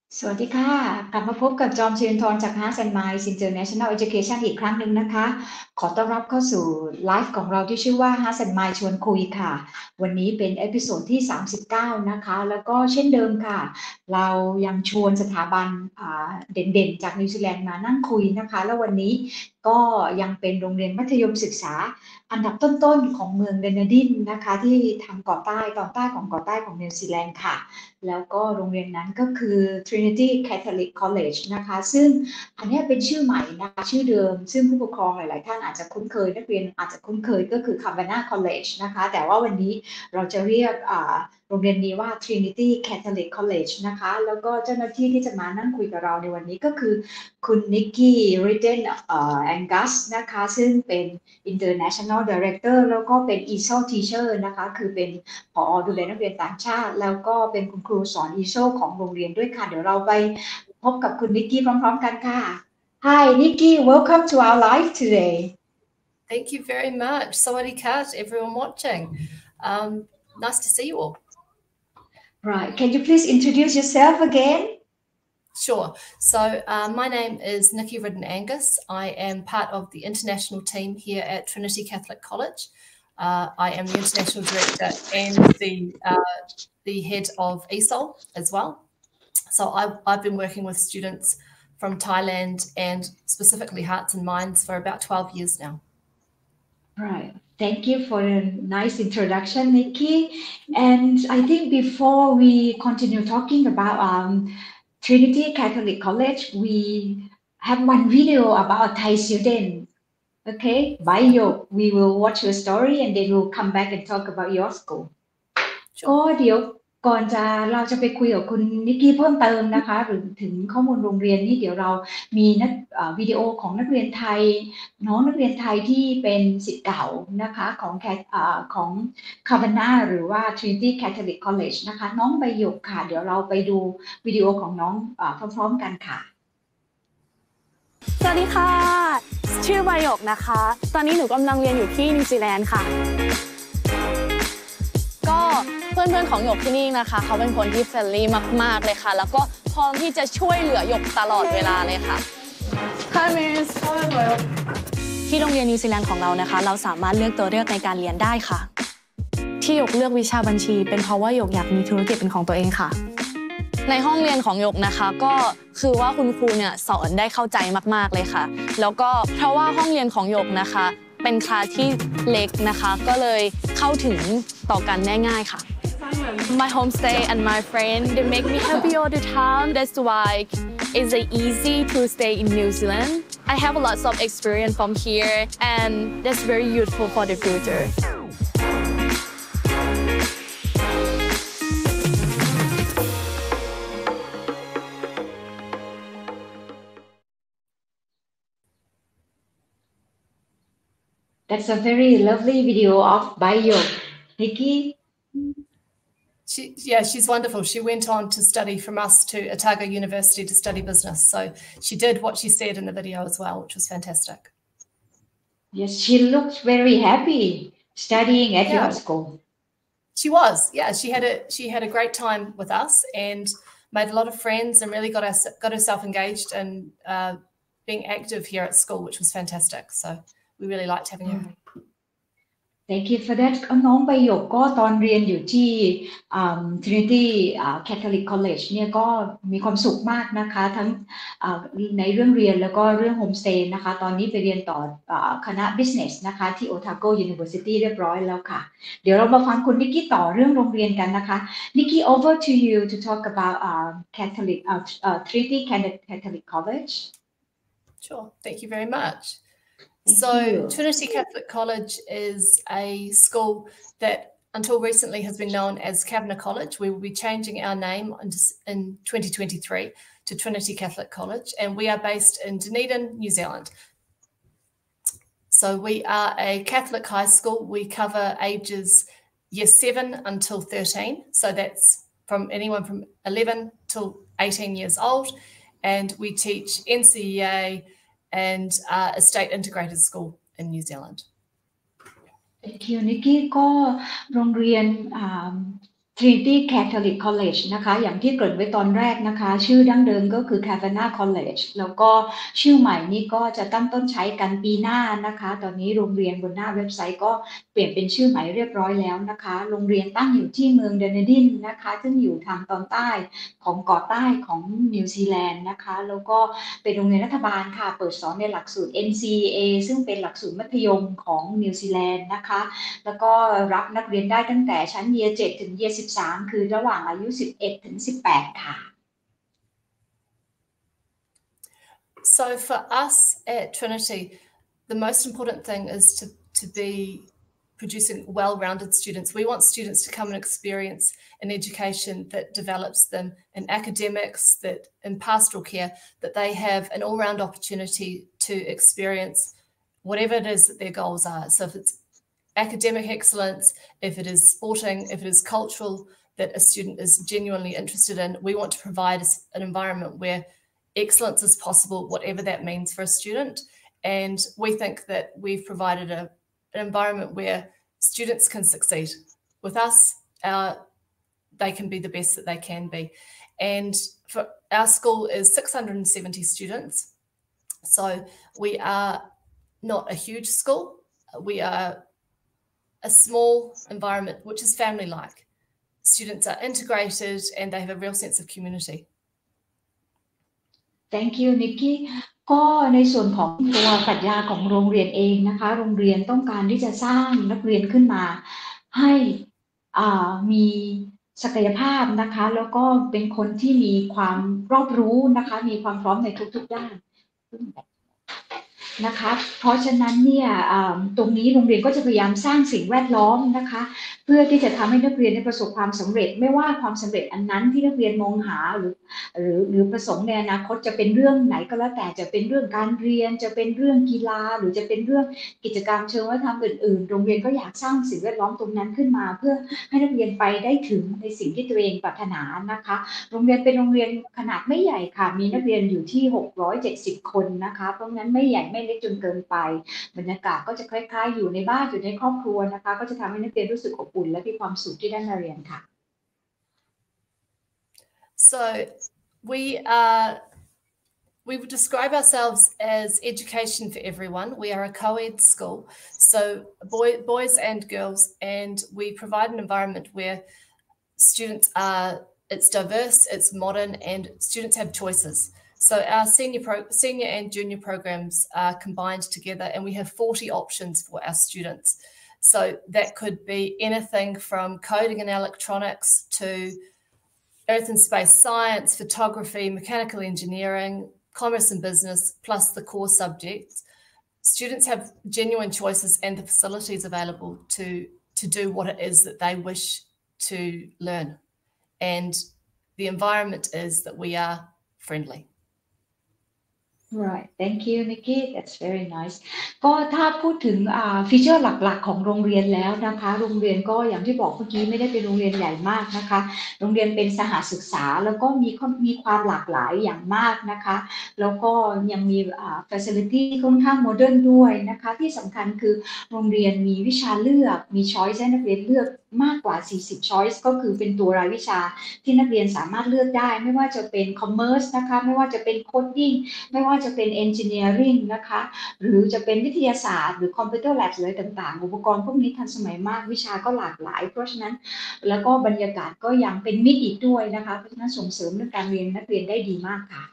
สวัสดีค่ะกลับมาพบกับจอมเชียนทรจาก Hearts and Minds International Education อีกครั้งหนึ่งนะคะขอต้อนรับเข้าสู่ไลฟ์ของเราที่ชื่อว่า Hearts and Minds ชวนคุยค่ะวันนี้เป็นเอพิโซดที่39นะคะแล้วก็เช่นเดิมค่ะเรายังชวนสถาบันเด่นๆจากนิวซีแลนด์มานั่งคุยนะคะแล้ววันนี้ก็ยังเป็นโรงเรียนมัธยมศึกษาอันดับต้นๆของเมืองเดนดินนะคะที่ทางตอนใต้ของนิวซีแลนด์ค่ะแล้วก็โรงเรียนนั้นก็คือ Trinity Catholic College นะคะซึ่งอันนี้เป็นชื่อใหม่นะคะชื่อเดิมซึ่งผู้ปกครองหลายๆท่านอาจจะคุ้นเคยนักเรียนอาจจะคุ้นเคยก็คือ Cavanagh College นะคะแต่ว่าวันนี้เราจะเรียกโรงเรียนนี้ว่า Trinity Catholic College นะคะแล้วก็เจ้าหน้าที่ที่จะมานั่งคุยกับเราในวันนี้ก็คือคุณนิกกี้ริเดนแองกัสนะคะซึ่งเป็น International Director แล้วก็เป็น ESOL Teacher นะคะคือเป็นผอ.ดูแลนักเรียนต่างชาติแล้วก็เป็นคุณครูสอน ESOL ของโรงเรียนด้วยค่ะเดี๋ยวเราไปพบกับคุณนิกกี้พร้อมๆกันค่ะ Hi Nikki, welcome to our live today. Thank you very much. Sawadee kat, everyone watching. Nice to see you all. Right. Can you please introduce yourself again? Sure. So my name is Nikki Ridden-Angus. I am part of the international team here at Trinity Catholic College. I am the international director and the head of ESOL as well. So I've been working with students from Thailand and specifically Hearts and Minds for about 12 years now. Right. Thank you for a nice introduction, Nikki. And I think before we continue talking about Trinity Catholic College, we have one video about Thai student. Okay, Bayo, we will watch your story and then we'll come back and talk about your school. ก็เดี๋ยวก่อนเราจะไปคุยกับคุณนิกกี้เพิ่มเติมนะคะหรือถึงข้อมูลโรงเรียนนี่เดี๋ยวเรามีวิดีโอของนักเรียนไทยน้องนักเรียนไทยที่เป็นศิษย์เก่านะคะของคาบาน่าหรือว่า Trinity Catholic College นะคะน้องใบหยกค่ะเดี๋ยวเราไปดูวิดีโอของน้องพร้อมๆกันค่ะสวัสดีค่ะชื่อใบหยกนะคะตอนนี้หนูกำลังเรียนอยู่ที่นิวซีแลนด์ค่ะก็เพื่อนๆของหยกที่นี่นะคะเขาเป็นคนที่เฟรนลี่มากๆเลยค่ะแล้วก็พร้อมที่จะช่วยเหลือหยกตลอดเวลาเลยค่ะ Hi Miss ที่โรงเรียนนิวซีแลนด์ของเรานะคะเราสามารถเลือกตัวเลือกในการเรียนได้ค่ะที่หยกเลือกวิชาบัญชีเป็นเพราะว่าหยกอยากมีธุรกิจเป็นของตัวเองค่ะในห้องเรียนของหยกนะคะก็คือว่าคุณครูเนี่ยสอนได้เข้าใจมากๆเลยค่ะแล้วก็เพราะว่าห้องเรียนของหยกนะคะเป็นคลาสที่เล็กนะคะก็เลยเข้าถึงต่อกันได้ง่ายค่ะ My homestay and my friend they make me happy all the time that's why it's easy to stay in New Zealand I have lots of experience from here and that's very useful for the future That's a very lovely video of Bayo. Nikki? She's wonderful. She went on to study from us to Otago University to study business. So she did what she said in the video as well, which was fantastic. Yes, she looks very happy studying at your school. She was, yeah. She had a great time with us and made a lot of friends and really got herself engaged and being active here at school, which was fantastic. So we really liked having her. Thank you for that น้องใบหยกก็ตอนเรียนอยู่ที่ Trinity Catholic College เนี่ยก็มีความสุขมากนะคะทั้งในเรื่องเรียนแล้วก็เรื่องโฮมสเตย์นะคะตอนนี้ไปเรียนต่อคณะ Business นะคะที่ Otago University เรียบร้อยแล้วค่ะเดี๋ยวเรามาฟังคุณนิกกี้ต่อเรื่องโรงเรียนกันนะคะ Nikki over to you to talk about Trinity Catholic College. Sure, thank you very much. So Trinity Catholic College is a school that until recently has been known as Cavanagh College. We will be changing our name in 2023 to Trinity Catholic College and we are based in Dunedin, New Zealand. So we are a Catholic high school. We cover ages year 7 until 13. So that's from anyone from 11 till 18 years old. And we teach NCEA and a state integrated school in New Zealand. Thank you, Nikki. ก็โรงเรียน Trinity Catholic College นะคะอย่างที่เกริ่นไว้ตอนแรกนะคะชื่อดั้งเดิมก็คือ Cavanagh College แล้วก็ชื่อใหม่นี้ก็จะตั้งต้นใช้กันปีหน้านะคะตอนนี้โรงเรียนบนหน้าเว็บไซต์ก็เปลี่ยนเป็นชื่อใหม่เรียบร้อยแล้วนะคะโรงเรียนตั้งอยู่ที่เมืองดันดินนะคะซึ่งอยู่ทางตอนใต้ของเกาะใต้ของนิวซีแลนด์นะคะแล้วก็เป็นโรงเรียนรัฐบาลค่ะเปิดสอนในหลักสูตร NCEA ซึ่งเป็นหลักสูตรมัธยมของนิวซีแลนด์นะคะแล้วก็รับนักเรียนได้ตั้งแต่ชั้น Year 7 ถึง Year 13 คือระหว่างอายุ 11 ถึง 18 ค่ะ So for us at Trinity, the most important thing is to be producing well-rounded students. We want students to come and experience an education that develops them in academics, that in pastoral care, that they have an all-round opportunity to experience whatever it is that their goals are. So if it's academic excellence, if it is sporting, if it is cultural, that a student is genuinely interested in, we want to provide an environment where excellence is possible, whatever that means for a student. And we think that we've provided an environment where students can succeed. With us, they can be the best that they can be. And for our school is 670 students. So we are not a huge school. We are a small environment, which is family-like. Students are integrated and they have a real sense of community. Thank you, Nikki. ก็ในส่วนของตัวปรัชญาของโรงเรียนเองนะคะโรงเรียนต้องการที่จะสร้างนักเรียนขึ้นมาให้มีศักยภาพนะคะแล้วก็เป็นคนที่มีความรอบรู้นะคะมีความพร้อมในทุกๆด้านนะคะเพราะฉะนั้นเนี่ยตรงนี้โรงเรียนก็จะพยายามสร้างสิ่งแวดล้อมนะคะเพื่อที่จะทำให้นักเรียนได้ประสบความสำเร็จไม่ว่าความสำเร็จอันนั้นที่นักเรียนมองหาหรือประสงค์ในอนาคตจะเป็นเรื่องไหนก็แล้วแต่จะเป็นเรื่องการเรียนจะเป็นเรื่องกีฬาหรือจะเป็นเรื่องกิจกรรมเชิงวัฒนธรรมอื่นๆโรงเรียนก็อยากสร้างสิ่งแวดล้อมตรงนั้นขึ้นมาเพื่อให้นักเรียนไปได้ถึงในสิ่งที่ตัวเองปรารถนานะคะโรงเรียนเป็นโรงเรียนขนาดไม่ใหญ่ค่ะมีนักเรียนอยู่ที่670 คนนะคะเพราะงั้นไม่ใหญ่ไม่เล็กจนเกินไปบรรยากาศก็จะคล้ายๆอยู่ในบ้านอยู่ในครอบครัวนะคะก็จะทำให้นักเรียนรู้สึกอบอุ่นและมีความสุขที่ได้มาเรียนค่ะ So we would describe ourselves as education for everyone. We are a co-ed school, so boys and girls, and we provide an environment where students it's diverse, it's modern, and students have choices. So our senior and junior programs are combined together, and we have 40 options for our students. So that could be anything from coding and electronics to earth and space science, photography, mechanical engineering, commerce and business, plus the core subjects. Students have genuine choices and the facilities available to do what it is that they wish to learn. And the environment is that we are friendly. Right, thank you, Nikki. That's very nice. ก็ถ้าพูดถึงฟีเจอร์หลักๆของโรงเรียนแล้วนะคะโรงเรียนก็อย่างที่บอกเมื่อกี้ไม่ได้เป็นโรงเรียนใหญ่มากนะคะโรงเรียนเป็นสหศึกษาแล้วก็มีความหลากหลายอย่างมากนะคะแล้วก็ยังมีfacility ค่อนข้างโมเดิร์นด้วยนะคะที่สำคัญคือโรงเรียนมีวิชาเลือกมี choice ให้นักเรียนเลือกมากกว่า40 choice ก็คือเป็นตัวรายวิชาที่นักเรียนสามารถเลือกได้ไม่ว่าจะเป็น commerce นะคะไม่ว่าจะเป็น coding ไม่ว่าจะเป็น engineering นะคะหรือจะเป็นวิทยาศาสตร์หรือ computer lab อะไรต่างๆอุปกรณ์พวกนี้ทันสมัยมากวิชาก็หลากหลายเพราะฉะนั้นแล้วก็บรรยากาศก็ยังเป็นมิตรอีกด้วยนะคะเพราะฉะนั้นส่งเสริมเรื่องการเรียนนักเรียนได้ดีมากค่ะ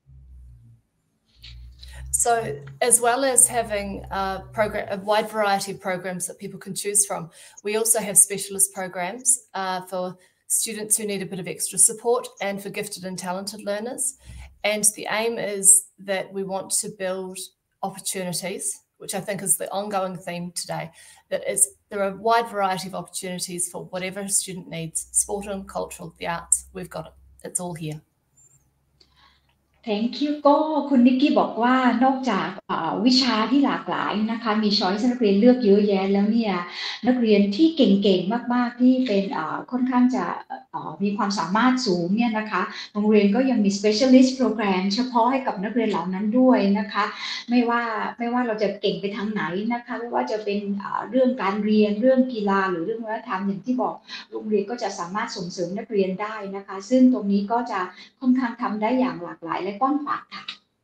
So as well as having a wide variety of programs that people can choose from, we also have specialist programs for students who need a bit of extra support and for gifted and talented learners. And the aim is that we want to build opportunities, which I think is the ongoing theme today, that there are a wide variety of opportunities for whatever a student needs, sport and cultural, the arts, we've got it. It's all here. Thank you ก็คุณนิกกี้บอกว่านอกจากวิชาที่หลากหลายนะคะมีช้อยส์นักเรียนเลือกเยอะแยะแล้วเนี่ยนักเรียนที่เก่งๆมากๆที่เป็นค่อนข้างจะมีความสามารถสูงเนี่ยนะคะโรงเรียนก็ยังมี specialist program เฉพาะให้กับนักเรียนเหล่านั้นด้วยนะคะไม่ว่าเราจะเก่งไปทางไหนนะคะไม่ว่าจะเป็นเรื่องการเรียนเรื่องกีฬาหรือเรื่องวัฒนธรรมอย่างที่บอกโรงเรียนก็จะสามารถส่งเสริมนักเรียนได้นะคะซึ่งตรงนี้ก็จะค่อนข้างทำได้อย่างหลากหลายและกว้างขวางค่ะ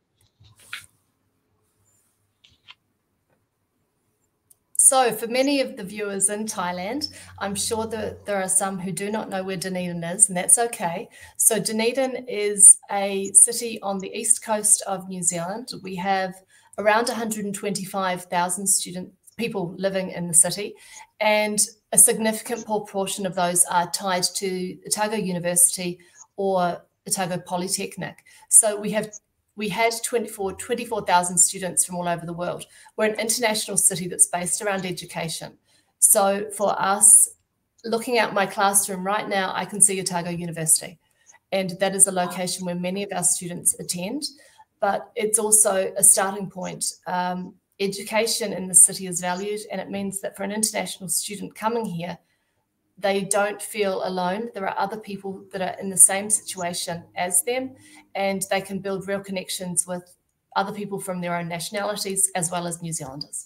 So for many of the viewers in Thailand, I'm sure that there are some who do not know where Dunedin is, and that's okay. So Dunedin is a city on the east coast of New Zealand. We have around 125,000 people living in the city, and a significant proportion of those are tied to Otago University or Otago Polytechnic. So we had 24,000 students from all over the world. We're an international city that's based around education. So for us, looking at my classroom right now, I can see Otago University. And that is a location where many of our students attend. But it's also a starting point. Education in the city is valued, and it means that for an international student coming here, they don't feel alone. There are other people that are in the same situation as them, and they can build real connections with other people from their own nationalities as well as New Zealanders.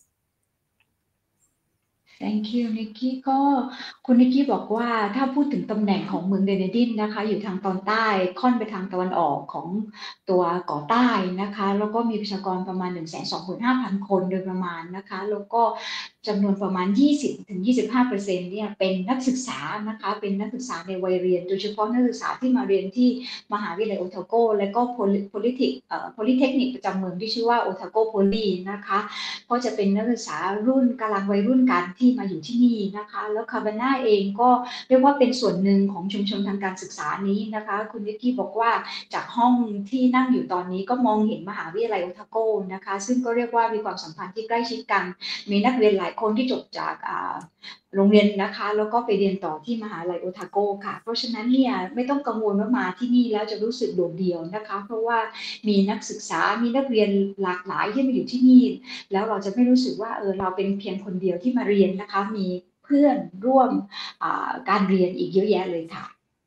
Thank you นิกกี้ก็คุณนิกกี้บอกว่าถ้าพูดถึงตำแหน่งของเมืองเดนดินนะคะอยู่ทางตอนใต้ค่อนไปทางตะวันออกของตัวเกาะใต้นะคะแล้วก็มีประชากรประมาณ 125,000 คนโดยประมาณนะคะแล้วก็จำนวนประมาณ 20-25% เนี่ยเป็นนักศึกษานะคะเป็นนักศึกษาในวัยเรียนโดยเฉพาะนักศึกษาที่มาเรียนที่มหาวิทยาลัยโอทาโกและก็โพลิเทคนิคประจำเมืองที่ชื่อว่าโอทาโกโพลีนะคะก็จะเป็นนักศึกษารุ่นกำลังวัยรุ่นกันที่มาอยู่ที่นี่นะคะแล้วคาบาน่าเองก็เรียกว่าเป็นส่วนหนึ่งของชุมชนทางการศึกษานี้นะคะคุณนิกกี้บอกว่าจากห้องที่นั่งอยู่ตอนนี้ก็มองเห็นมหาวิทยาลัยโอทาโกนะคะซึ่งก็เรียกว่ามีความสัมพันธ์ที่ใกล้ชิดกันมีนักเรียนหลายคนที่จบจากโรงเรียนนะคะแล้วก็ไปเรียนต่อที่มหาลัยโอทาโกค่ะเพราะฉะนั้นเนี่ยไม่ต้องกังวลว่ามาที่นี่แล้วจะรู้สึกโดดเดี่ยวนะคะเพราะว่ามีนักศึกษามีนักเรียนหลากหลายที่มาอยู่ที่นี่แล้วเราจะไม่รู้สึกว่าเราเป็นเพียงคนเดียวที่มาเรียนนะคะมีเพื่อนร่วมการเรียนอีกเยอะแยะเลยค่ะ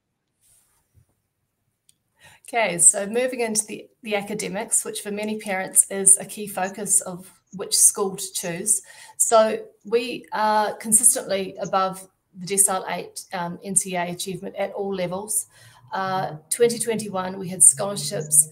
Okay, so moving into the academics, which for many parents is a key focus of which school to choose. So we are consistently above the Decile 8 NCEA achievement at all levels. 2021, we had scholarships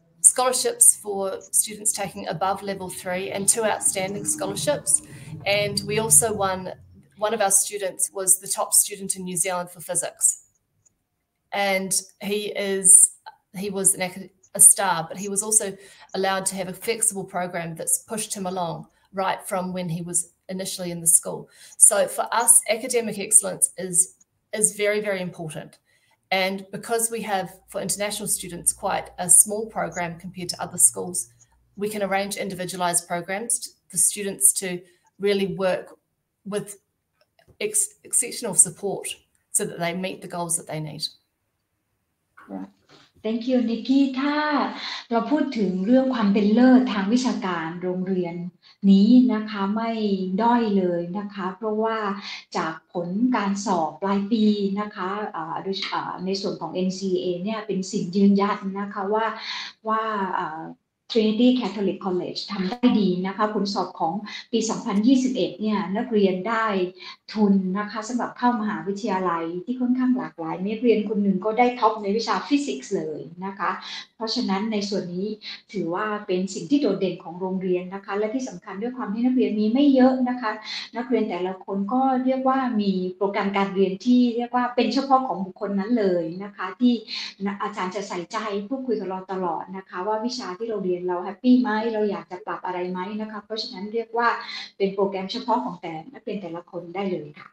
for students taking above level 3 and 2 outstanding scholarships. And we also one of our students was the top student in New Zealand for physics. And he was a star, but he was also allowed to have a flexible program that's pushed him along right from when he was initially in the school. So for us, academic excellence is very, very important. And because we have, for international students, quite a small program compared to other schools, we can arrange individualized programs for students to really work with exceptional support so that they meet the goals that they need. Right. Thank you นิกกี้ถ้าเราพูดถึงเรื่องความเป็นเลิศทางวิชาการโรงเรียนนี้นะคะไม่ด้อยเลยนะคะเพราะว่าจากผลการสอบปลายปีนะคะในส่วนของ NCEA เนี่ยเป็นสิ่งยืนยันนะคะว่าTrinity Catholic College ทำได้ดีนะคะผลสอบของปี 2021 เนี่ยนักเรียนได้ทุนนะคะสำหรับเข้ามหาวิทยาลัยที่ค่อนข้างหลากหลายนักเรียนคนหนึ่งก็ได้ท็อปในวิชาฟิสิกส์เลยนะคะเพราะฉะนั้นในส่วนนี้ถือว่าเป็นสิ่งที่โดดเด่นของโรงเรียนนะคะและที่สำคัญด้วยความที่นักเรียนมีไม่เยอะนะคะนักเรียนแต่ละคนก็เรียกว่ามีโปรแกรมการเรียนที่เรียกว่าเป็นเฉพาะของบุคคลนั้นเลยนะคะที่อาจารย์จะใส่ใจพูดคุยกับเราตลอดนะคะว่าวิชาที่เราเรียนเราแฮปปี้ไหมเราอยากจะปรับอะไรไหมนะคะเพราะฉะนั้นเรียกว่าเป็นโปรแกรมเฉพาะของแต่นักเรียนแต่ละคนได้เลยค่ะ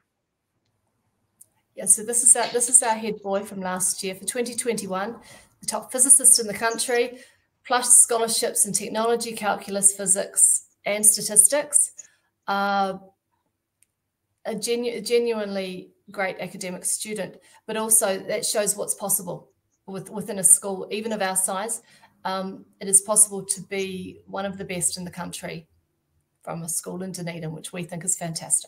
Yeah, so this is our head boy from last year for 2021, the top physicist in the country, plus scholarships in technology, calculus, physics, and statistics. A genuinely great academic student, but also that shows what's possible within a school, even of our size. it is possible to be one of the best in the country from a school in Dunedin, which we think is fantastic.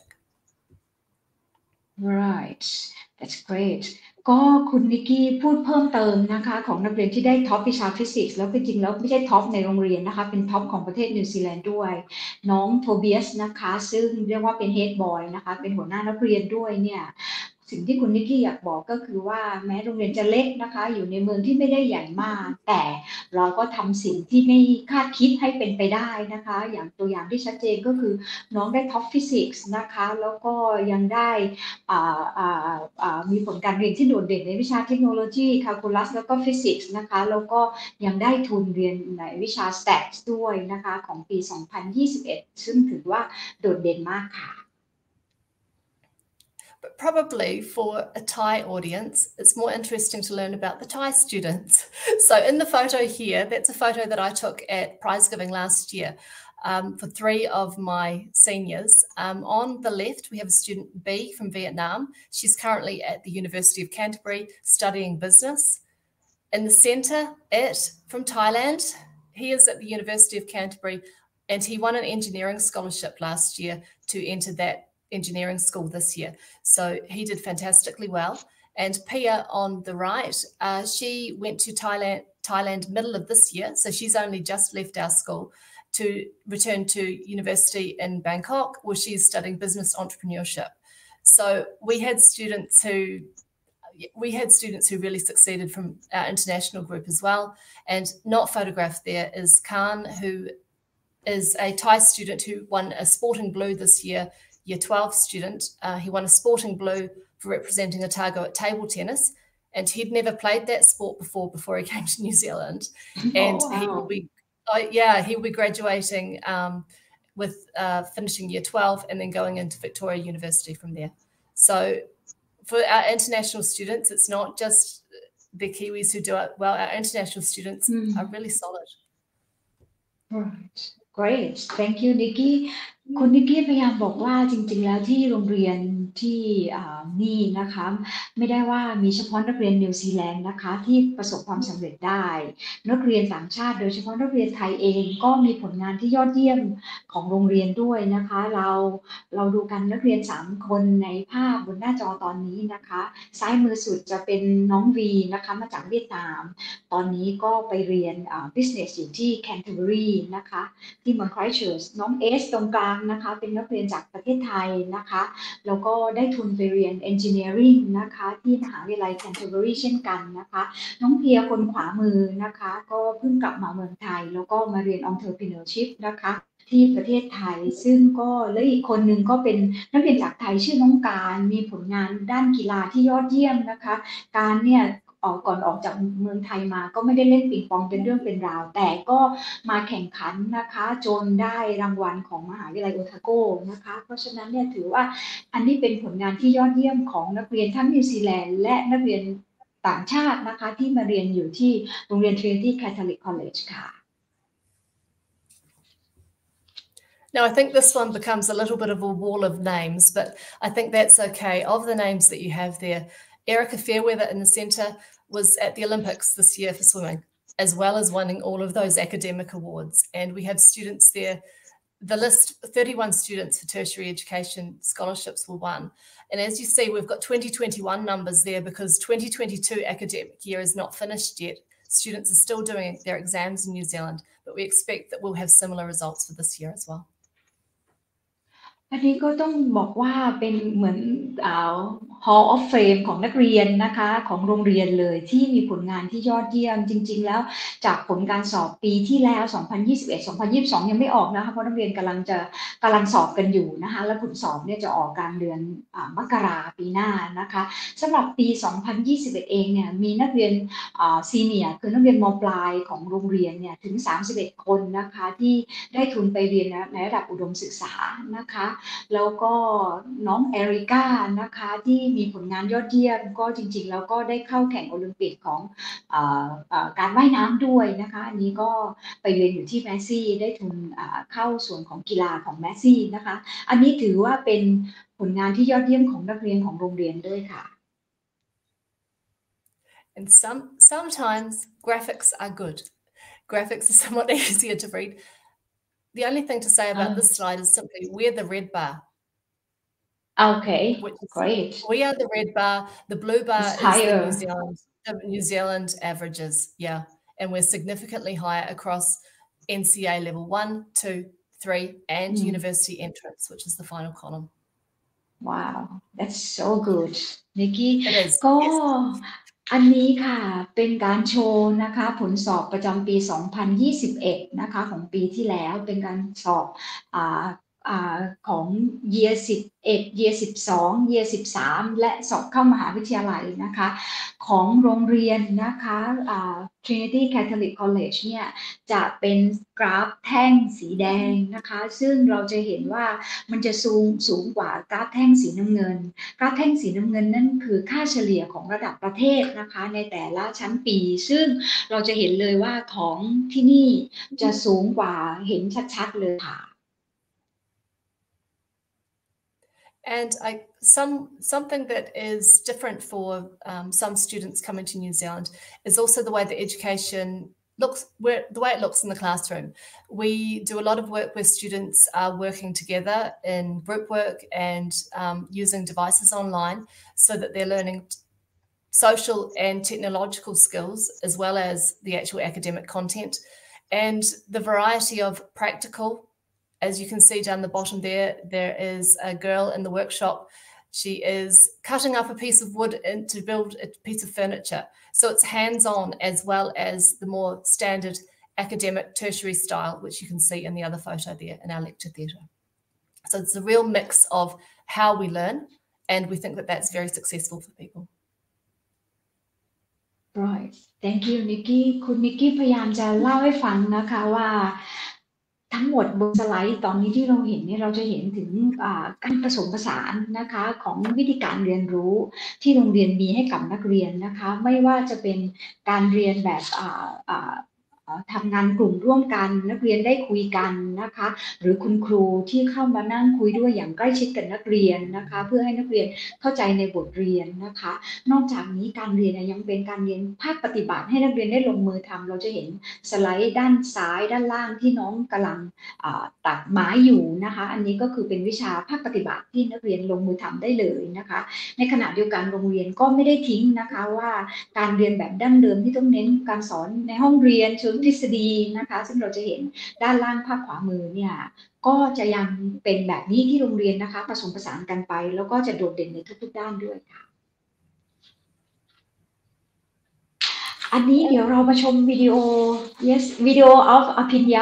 Right that's great ก็คุณนิกกี้พูดเพิ่มเติมนะคะของนักเรียนที่ได้ท็อปวิชาฟิสิกส์แล้วจริงๆแล้วไม่ใช่ท็อปในโรงเรียนนะคะเป็นท็อปของประเทศนิวซีแลนด์ด้วยน้องโทเบียสนะคะซึ่งเรียกว่าเป็นเฮดบอยนะคะเป็นหัวหน้านักเรียนด้วยเนี่ยสิ่งที่คุณนิกกี้อยากบอกก็คือว่าแม้โรงเรียนจะเล็กนะคะอยู่ในเมืองที่ไม่ได้ใหญ่มากแต่เราก็ทำสิ่งที่ไม่คาดคิดให้เป็นไปได้นะคะอย่างตัวอย่างที่ชัดเจนก็คือน้องได้ท็อปฟิสิกส์นะคะแล้วก็ยังได้มีผลการเรียนที่โดดเด่นในวิชาเทคโนโลยีแคลคูลัสแล้วก็ฟิสิกส์นะคะแล้วก็ยังได้ทุนเรียนในวิชา Stats ด้วยนะคะของปี 2021 ซึ่งถือว่าโดดเด่นมากค่ะ But probably for a Thai audience, it's more interesting to learn about the Thai students. So in the photo here, that's a photo that I took at prize giving last year for 3 of my seniors. On the left, we have a student B from Vietnam. She's currently at the University of Canterbury studying business. In the centre, It from Thailand. He is at the University of Canterbury and he won an engineering scholarship last year to enter that engineering school this year. So he did fantastically well. And Pia on the right, she went to Thailand middle of this year. So she's only just left our school to return to university in Bangkok where she's studying business entrepreneurship. So we had students who really succeeded from our international group as well. And not photographed there is Khan, who is a Thai student who won a Sporting Blue this year, Year 12 student. He won a Sporting Blue for representing Otago at table tennis, and he'd never played that sport before he came to New Zealand. And he will be graduating with finishing Year 12 and then going into Victoria University from there. So for our international students, it's not just the Kiwis who do it well. Our international students are really solid. Right. Great. Thank you, Nikki. คุณนิกกี้พยายามบอกว่าจริงๆแล้วที่โรงเรียนที่นี่นะคะไม่ได้ว่ามีเฉพาะนักเรียนนิวซีแลนด์นะคะที่ประสบความสำเร็จได้นักเรียนต่างชาติโดยเฉพาะนักเรียนไทยเองก็มีผลงานที่ยอดเยี่ยมของโรงเรียนด้วยนะคะเราดูกันนักเรียน3คนในภาพบนหน้าจอตอนนี้นะคะซ้ายมือสุดจะเป็นน้องวีนะคะมาจากเวียดนามตอนนี้ก็ไปเรียนbusiness อยู่ที่ Canterbury นะคะที่เมือง Christchurch น้องเอสตรงกลางนะคะเป็นนักเรียนจากประเทศไทยนะคะแล้วก็ได้ทุนไปเรียน Engineering นะคะที่มหาวิทยาลัย Canterbury เช่นกันนะคะน้องเพียคนขวามือนะคะก็เพิ่งกลับมาเมืองไทยแล้วก็มาเรียน Entrepreneurship นะคะที่ประเทศไทยซึ่งก็และอีกคนนึงก็เป็นนักเรียนจากไทยชื่อน้องการมีผลงานด้านกีฬาที่ยอดเยี่ยมนะคะการเนี่ยก่อนออกจากเมืองไทยมาก็ไม่ได้เล่นปิงปองเป็นเรื่องเป็นราวแต่ก็มาแข่งขันนะคะจนได้รางวัลของมหาวิทยาลัยโอทาโกนะคะเพราะฉะนั้นเนี่ยถือว่าอันนี้เป็นผลงานที่ยอดเยี่ยมของนักเรียนทั้งนิวซีแลนด์และนักเรียนต่างชาตินะคะที่มาเรียนอยู่ที่โรงเรียน Trinity Catholic College ค่ะ Now, I think this one becomes a little bit of a wall of names, but I think that's okay. Of the names that you have there, Erica Fairweather in the centre was at the Olympics this year for swimming, as well as winning all of those academic awards. And we have students there. The list, 31 students for tertiary education scholarships were won. And as you see, we've got 2021 numbers there because 2022 academic year is not finished yet. Students are still doing their exams in New Zealand, but we expect that we'll have similar results for this year as well. อันนี้ก็ต้องบอกว่าเป็นเหมือนHall of Fame ของนักเรียนนะคะของโรงเรียนเลยที่มีผลงานที่ยอดเยี่ยมจริงๆแล้วจากผลการสอบปีที่แล้ว2021-2022ยังไม่ออกนะคะเพราะนักเรียนกำลังสอบกันอยู่นะคะและผลสอบเนี่ยจะออกกลางเดือนมกราปีหน้านะคะสำหรับปี2021เองเนี่ยมีนักเรียนซีเนียร์คือนักเรียนม.ปลายของโรงเรียนเนี่ยถึง31คนนะคะที่ได้ทุนไปเรียนในระดับอุดมศึกษานะคะแล้วก็น้องเอริก้านะคะที่มีผลงานยอดเยี่ยมก็จริงๆแล้วก็ได้เข้าแข่งโอลิมปิกของการว่ายน้ำด้วยนะคะอันนี้ก็ไปเรียนอยู่ที่แมสซี่ได้ทุนเข้าส่วนของกีฬาของแมสซี่นะคะอันนี้ถือว่าเป็นผลงานที่ยอดเยี่ยมของนักเรียนของโรงเรียนด้วยค่ะ And sometimes graphics are good. graphics are somewhat easier to read. The only thing to say about this slide is simply we're the red bar. Okay, great. We are the red bar. The blue bar It's is higher. the New Zealand averages. Yeah. And we're significantly higher across NCEA level 1, 2, 3, and university entrance, which is the final column. Wow, that's so good. Nikki It is. ก็อันนี้ค่ะเป็นการโชว์นะคะผลสอบประจำปี 2021 นะคะของปีที่แล้วเป็นการสอบของ Year 11 Year 12 Year 13 และสอบเข้ามหาวิทยาลัยนะคะของโรงเรียนนะคะTrinity Catholic College เนี่ยจะเป็นกราฟแท่งสีแดงนะคะซึ่งเราจะเห็นว่ามันจะสูงกว่ากราฟแท่งสีน้ำเงินกราฟแท่งสีน้ำเงินนั่นคือค่าเฉลี่ยของระดับประเทศนะคะในแต่ละชั้นปีซึ่งเราจะเห็นเลยว่าของที่นี่จะสูงกว่าเห็นชัดๆเลยค่ะ And something that is different for some students coming to New Zealand is also the way the education looks, the way it looks in the classroom. We do a lot of work where students are working together in group work and using devices online so that they're learning social and technological skills as well as the actual academic content. And the variety of practical, as you can see down the bottom there is a girl in the workshop. She is cutting up a piece of wood to build a piece of furniture. So it's hands-on as well as the more standard academic tertiary style, which you can see in the other photo there in our lecture theatre. So it's a real mix of how we learn, and we think that that's very successful for people. Right. Thank you, Nikki. คุณ Nikki พยายามจะเล่าให้ฟังนะคะว่าทั้งหมดบนสไลด์ตอนนี้ที่เราเห็นเนี่ยเราจะเห็นถึงการผสมผสานนะคะของวิธีการเรียนรู้ที่โรงเรียนมีให้กับนักเรียนนะคะไม่ว่าจะเป็นการเรียนแบบทำงานกลุ่มร่วมกันนักเรียนได้คุยกันนะคะหรือคุณครูที่เข้ามานั่งคุยด้วยอย่างใกล้ชิดกับนักเรียนนะคะเพื่อให้นักเรียนเข้าใจในบทเรียนนะคะนอกจากนี้การเรียนยังเป็นการเรียนภาคปฏิบัติให้นักเรียนได้ลงมือทำเราจะเห็นสไลด์ด้านซ้ายด้านล่างที่น้องกำลังตัดไม้อยู่นะคะอันนี้ก็คือเป็นวิชาภาคปฏิบัติที่นักเรียนลงมือทำได้เลยนะคะในขณะเดียวกันโรงเรียนก็ไม่ได้ทิ้งนะคะว่าการเรียนแบบดั้งเดิมที่ต้องเน้นการสอนในห้องเรียนเชิงทฤษฎีนะคะซึ่งเราจะเห็นด้านล่างภาพขวามือเนี่ยก็จะยังเป็นแบบนี้ที่โรงเรียนนะคะผสมผสานกันไปแล้วก็จะโดดเด่นในทุกๆด้านด้วยค่ะอันนี้เดี๋ยวเรามาชมวิดีโอ yes video of อภิญญา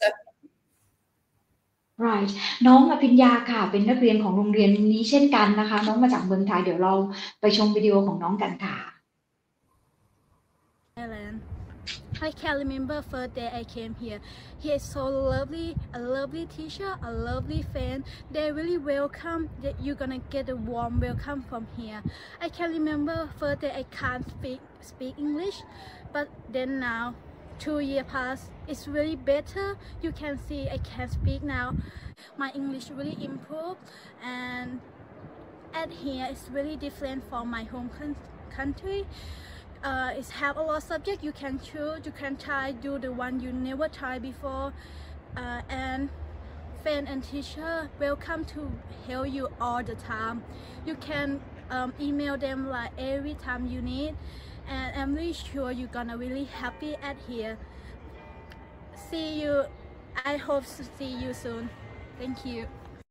right น้องอภิญญาค่ะเป็นนักเรียนของโรงเรียนนี้เช่นกันนะคะน้องมาจากเมืองไทยเดี๋ยวเราไปชมวิดีโอของน้องกันค่ะ I can remember first day I came here. He is so lovely, a lovely teacher, a lovely friend. They really welcome that you're gonna get a warm welcome from here. I can remember first day I can't speak English, but then now 2 years past, it's really better. You can see I can speak now. My English really improved, and at here it's really different from my home country. It have a lot of subjects you can choose. You can try do the one you never tried before, and friend and teacher welcome to help you all the time. You can email them like every time you need, and I'm really sure you're gonna really happy at here. See you. I hope to see you soon. Thank you.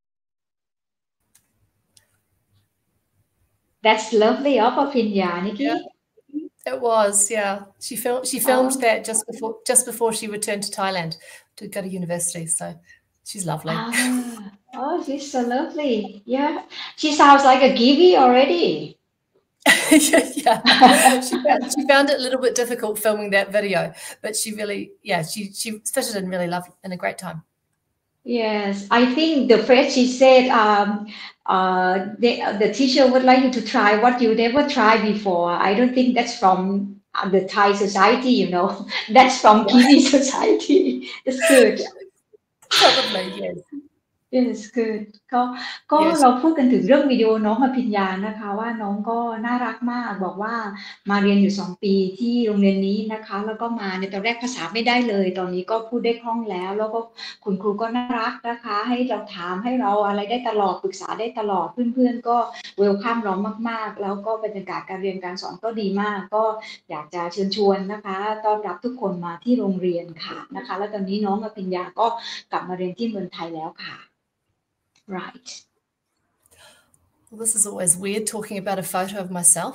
That's lovely of Apinya, Nikki. Yeah. It was, yeah. She filmed that just before she returned to Thailand to go to university. So she's lovely. Oh, she's so lovely. Yeah, she sounds like a Givi already. Yeah, she found it a little bit difficult filming that video, but she really, yeah, she fitted in really lovely in a great time. Yes, I think the phrase she said, the teacher would like you to try what you never tried before. I don't think that's from the Thai society, you know. That's from Kiwi society. It's good. Probably, yes. Yes good ก็ Yes. เราพูดกันถึงเรื่องวิดีโอน้องอภิญญานะคะว่าน้องก็น่ารักมากบอกว่ามาเรียนอยู่2 ปีที่โรงเรียนนี้นะคะแล้วก็มาในตอนแรกภาษาไม่ได้เลยตอนนี้ก็พูดได้คล่องแล้วแล้วก็คุณครูก็น่ารักนะคะให้เราถามให้เราอะไรได้ตลอดปรึกษาได้ตลอดเพื่อนๆก็เวลคัมเรามากๆแล้วก็บรรยากาศการเรียนการสอนก็ดีมากก็อยากจะเชิญชวนนะคะต้อนรับทุกคนมาที่โรงเรียนค่ะนะคะแล้วตอนนี้น้องอภิญญาก็กลับมาเรียนที่เมืองไทยแล้วค่ะRight. Well, this is always weird talking about a photo of myself.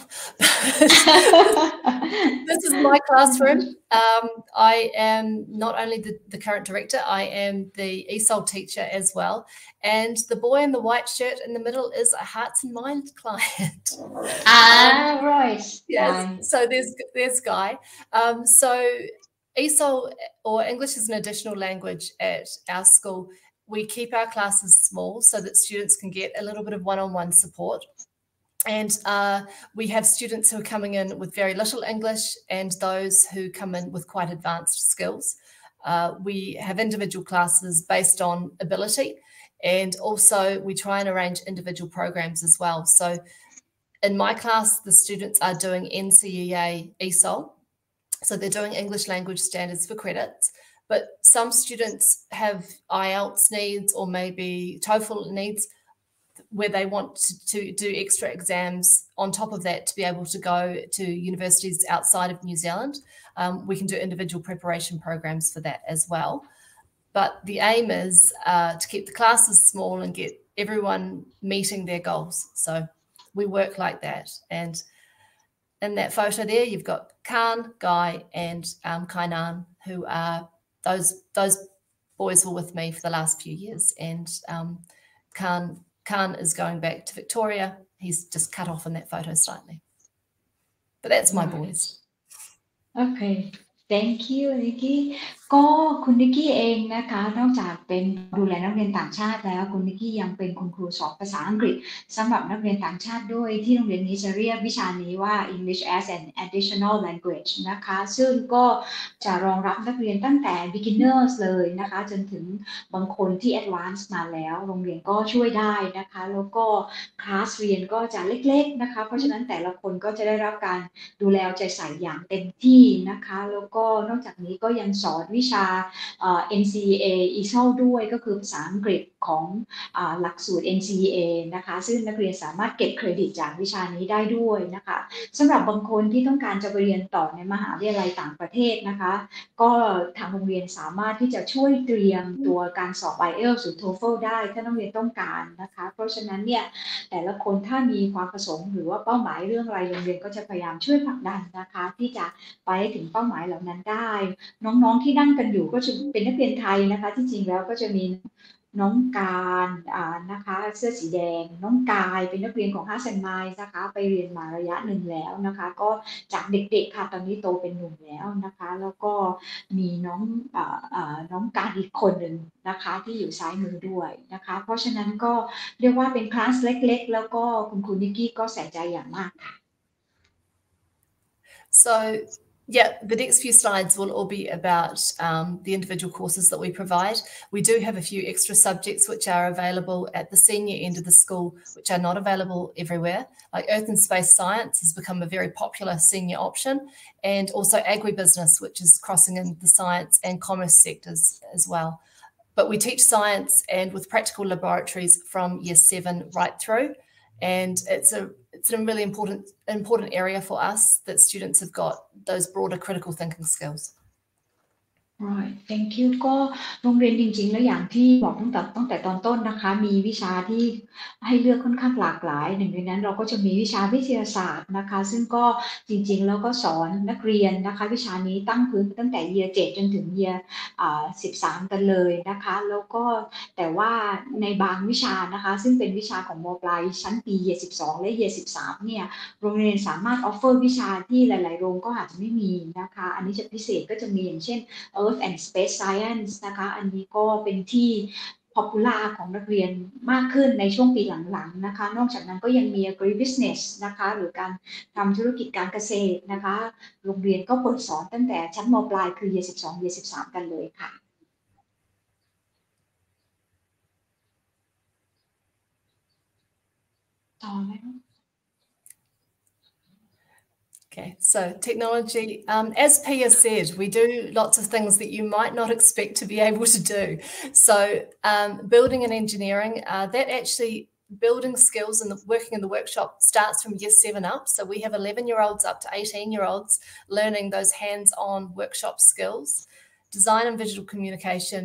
This is my classroom. I am not only the current director, I am the ESOL teacher as well. And the boy in the white shirt in the middle is a Hearts and Minds client. Right. Yes. So there's Guy. So ESOL, or English as an additional language at our school, we keep our classes small so that students can get a little bit of one-on-one support. And we have students who are coming in with very little English and those who come in with quite advanced skills. We have individual classes based on ability, and also we try and arrange individual programs as well. So in my class, the students are doing NCEA ESOL. So they're doing English language standards for credits. But some students have IELTS needs or maybe TOEFL needs where they want to do extra exams on top of that to be able to go to universities outside of New Zealand. We can do individual preparation programs for that as well. But the aim is to keep the classes small and get everyone meeting their goals. So we work like that. And in that photo there, you've got Khan, Guy, and Kainan, who are those boys were with me for the last few years, and Khan is going back to Victoria. He's just cut off in that photo slightly. But that's my boys. Okay. Thank you, Nikki. ก็คุณนิกกี้เองนะคะนอกจากเป็นดูแลนักเรียนต่างชาติแล้วคุณนิกกี้ยังเป็นคุณครูสอนภาษาอังกฤษสำหรับนักเรียนต่างชาติด้วยที่โรงเรียนนี้จะเรียกวิชานี้ว่า English as an additional language นะคะซึ่งก็จะรองรับนักเรียนตั้งแต่ beginners เลยนะคะจนถึงบางคนที่ advance มาแล้วโรงเรียนก็ช่วยได้นะคะแล้วก็คลาสเรียนก็จะเล็กๆนะคะเพราะฉะนั้นแต่ละคนก็จะได้รับการดูแลใจใส่อย่างเต็มที่นะคะแล้วก็นอกจากนี้ก็ยังสอนวิชาNCEA ESOL ด้วยก็คือภาษาอังกฤษของหลักสูตร NCEA นะคะซึ่งนักเรียนสามารถเก็บเครดิตจากวิชานี้ได้ด้วยนะคะสำหรับบางคนที่ต้องการจะไปเรียนต่อในมหาวิทยาลัยต่างประเทศนะคะก็ทางโรงเรียนสามารถที่จะช่วยเตรียมตัวการสอบ IELTS หรือ TOEFL ได้ถ้านักเรียนต้องการนะคะเพราะฉะนั้นเนี่ยแต่ละคนถ้ามีความประสงค์หรือว่าเป้าหมายเรื่องอะไรโรงเรียนก็จะพยายามช่วยผลักดันนะคะที่จะไปถึงเป้าหมายเหล่านั้นได้น้องๆที่นั่งกันอยู่ก็จะเป็นนักเรียนไทยนะคะที่จริงแล้วก็จะมีน้องการนะคะเสื้อสีแดงน้องกายเป็นนักเรียนของ Hearts and Minds นะคะไปเรียนมาระยะหนึ่งแล้วนะคะก็จากเด็กๆค่ะตอนนี้โตเป็นหนุ่มแล้วนะคะแล้วก็มีน้องการอีกคนหนึ่งนะคะที่อยู่ซ้ายมือด้วยนะคะเพราะฉะนั้นก็เรียกว่าเป็นคลาสเล็กๆแล้วก็คุณครูนิกกี้ก็ใส่ใจอย่างมากค่ะ So yeah, the next few slides will all be about the individual courses that we provide. We do have a few extra subjects which are available at the senior end of the school, which are not available everywhere. Like Earth and Space Science has become a very popular senior option, and also agribusiness, which is crossing in the science and commerce sectors as well. But we teach science and with practical laboratories from year 7 right through. And it's a really important area for us that students have got those broader critical thinking skills. Right, thank you. ก็โรงเรียนจริงๆแล้วอย่างที่บอกตั้งแต่ตอนต้นนะคะมีวิชาที่ให้เลือกค่อนข้างหลากหลายหนึ่งในนั้นเราก็จะมีวิชาวิทยาศาสตร์นะคะซึ่งก็จริงๆแล้วก็สอนนักเรียนนะคะวิชานี้ตั้งพื้นตั้งแต่ year 7 จนถึง year 13 กันเลยนะคะแล้วก็แต่ว่าในบางวิชานะคะซึ่งเป็นวิชาของม.ปลายชั้นปี year 12 และ year 13 เนี่ยโรงเรียนสามารถ offer วิชาที่หลายๆโรงก็อาจจะไม่มีนะคะอันนี้จะพิเศษก็จะมีอย่างเช่นEarth and Space Science นะคะอันนี้ก็เป็นที่ popular ของนักเรียนมากขึ้นในช่วงปีหลังๆนะคะนอกจากนั้นก็ยังมี agribusiness นะคะหรือการทำธุรกิจการเกษตรนะคะโรงเรียนก็เปิดสอนตั้งแต่ชั้นม.ปลายคือ year 12 year 13 กันเลยค่ะต่อแล้ว Okay, so technology, as Pia said, we do lots of things that you might not expect to be able to do. So building and engineering, that actually building skills and working in the workshop starts from year 7 up. So we have 11-year-olds up to 18-year-olds learning those hands-on workshop skills. Design and visual communication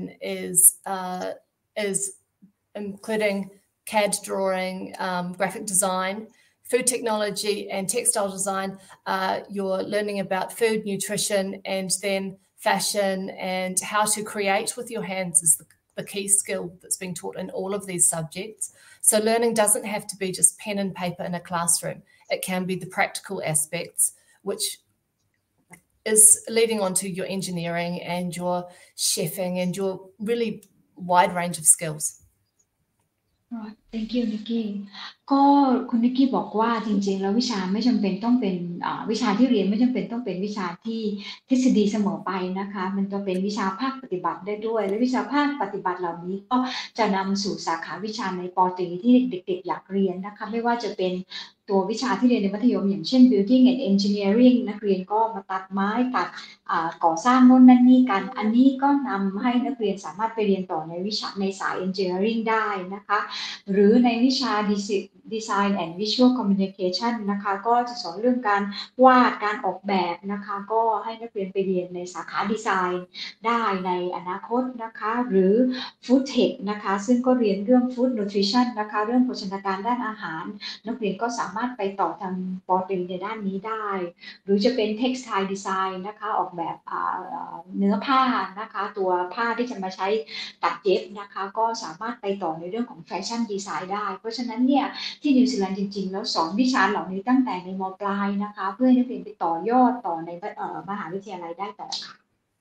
is including CAD drawing, graphic design, food technology and textile design. You're learning about food, nutrition, and then fashion, and how to create with your hands is the key skill that's being taught in all of these subjects. So learning doesn't have to be just pen and paper in a classroom. It can be the practical aspects, which is leading on to your engineering and your chefing and your really wide range of skills. Right. Thank you, Nikki. ก็คุณนิกกี้บอกว่าจริงๆแล้ววิชาไม่จำเป็นต้องเป็นวิชาที่เรียนไม่จำเป็นต้องเป็นวิชาที่ทฤษฎีเสมอไปนะคะมันจะเป็นวิชาภาคปฏิบัติได้ด้วยและวิชาภาคปฏิบัติเหล่านี้ก็จะนำสู่สาขาวิชาในป.ตรีที่เด็กๆอยากเรียนนะคะไม่ว่าจะเป็นตัววิชาที่เรียนในมัธยมอย่างเช่น building and engineering นักเรียนก็มาตัดไม้ตัดก่อสร้างโน่นนั่นนี่กันอันนี้ก็นำให้นักเรียนสามารถไปเรียนต่อในวิชาในสาย engineering ได้นะคะหรือในวิชา design and visual communication นะคะก็จะสอนเรื่องการวาดการออกแบบนะคะก็ให้นักเรียนไปเรียนในสาขาดีไซน์ได้ในอนาคตนะคะหรือ food tech นะคะซึ่งก็เรียนเรื่อง food nutrition นะคะเรื่องโภชนาการด้านอาหารนักเรียนก็สามารถไปต่อทางป.ตรีในด้านนี้ได้หรือจะเป็น textile design นะคะออกแบบเนื้อผ้านะคะตัวผ้าที่จะมาใช้ตัดเย็บนะคะก็สามารถไปต่อในเรื่องของแฟชั่นดีไซน์ได้เพราะฉะนั้นเนี่ยที่นิวซีแลนด์จริงๆแล้วสอนวิชาเหล่านี้ตั้งแต่ในม.ปลายนะคะเพื่อให้นักเรียนไปต่อยอดต่อในมหาวิทยาลัยได้ต่อค่ะ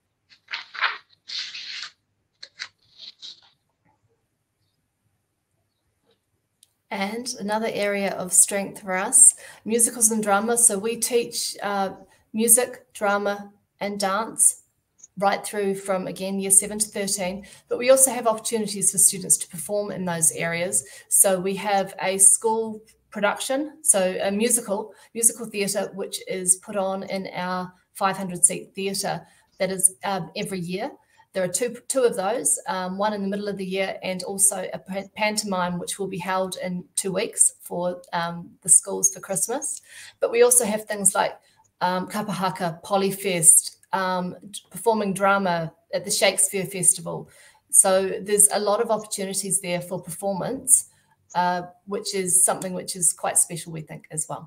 And another area of strength for us, musicals and drama. So we teach music, drama, and dance right through from, again, year 7 to 13. But we also have opportunities for students to perform in those areas. So we have a school production, so a musical theatre, which is put on in our 500-seat theatre that is every year. There are two of those, one in the middle of the year and also a pantomime, which will be held in 2 weeks for the schools for Christmas. But we also have things like Kapahaka, Polyfest, performing drama at the Shakespeare Festival. So there's a lot of opportunities there for performance, which is something which is quite special, we think, as well.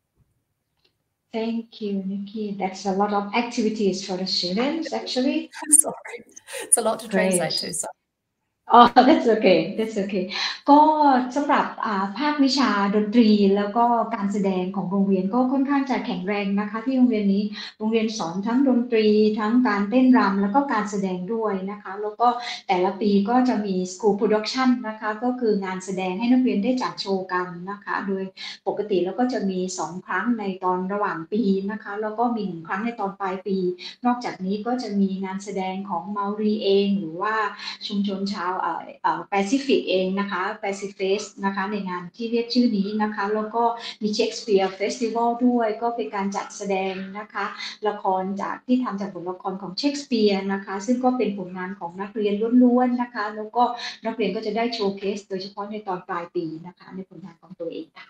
Thank you, Nikki. That's a lot of activities for the students, actually. Sorry, it's a lot to translate too. So. Oh, that's okay. That's okay. ก็สำหรับภาควิชาดนตรีแล้วก็การแสดงของโรงเรียนก็ค่อนข้างจะแข็งแรงนะคะที่โรงเรียนนี้โรงเรียนสอนทั้งดนตรีทั้งการเต้นรำแล้วก็การแสดงด้วยนะคะแล้วก็แต่ละปีก็จะมี school production นะคะก็คืองานแสดงให้นักเรียนได้จัดโชว์กันนะคะโดยปกติแล้วก็จะมี2 ครั้งในตอนระหว่างปีนะคะแล้วก็มี1 ครั้งในตอนปลายปีนอกจากนี้ก็จะมีงานแสดงของเมารีเองหรือว่าชุมชนชาวแปซิฟิกเองนะคะแปซิฟิสนะคะในงานที่เรียกชื่อนี้นะคะแล้วก็มีเชคสเปียร์เฟสติวัลด้วยก็เป็นการจัดแสดงนะคะละครจากที่ทำจากบทละครของเชคสเปียร์นะคะซึ่งก็เป็นผลงานของนักเรียนล้วนๆนะคะแล้วก็นักเรียนก็จะได้โชว์เคสโดยเฉพาะในตอนปลายปีนะคะในผลงานของตัวเองค่ะ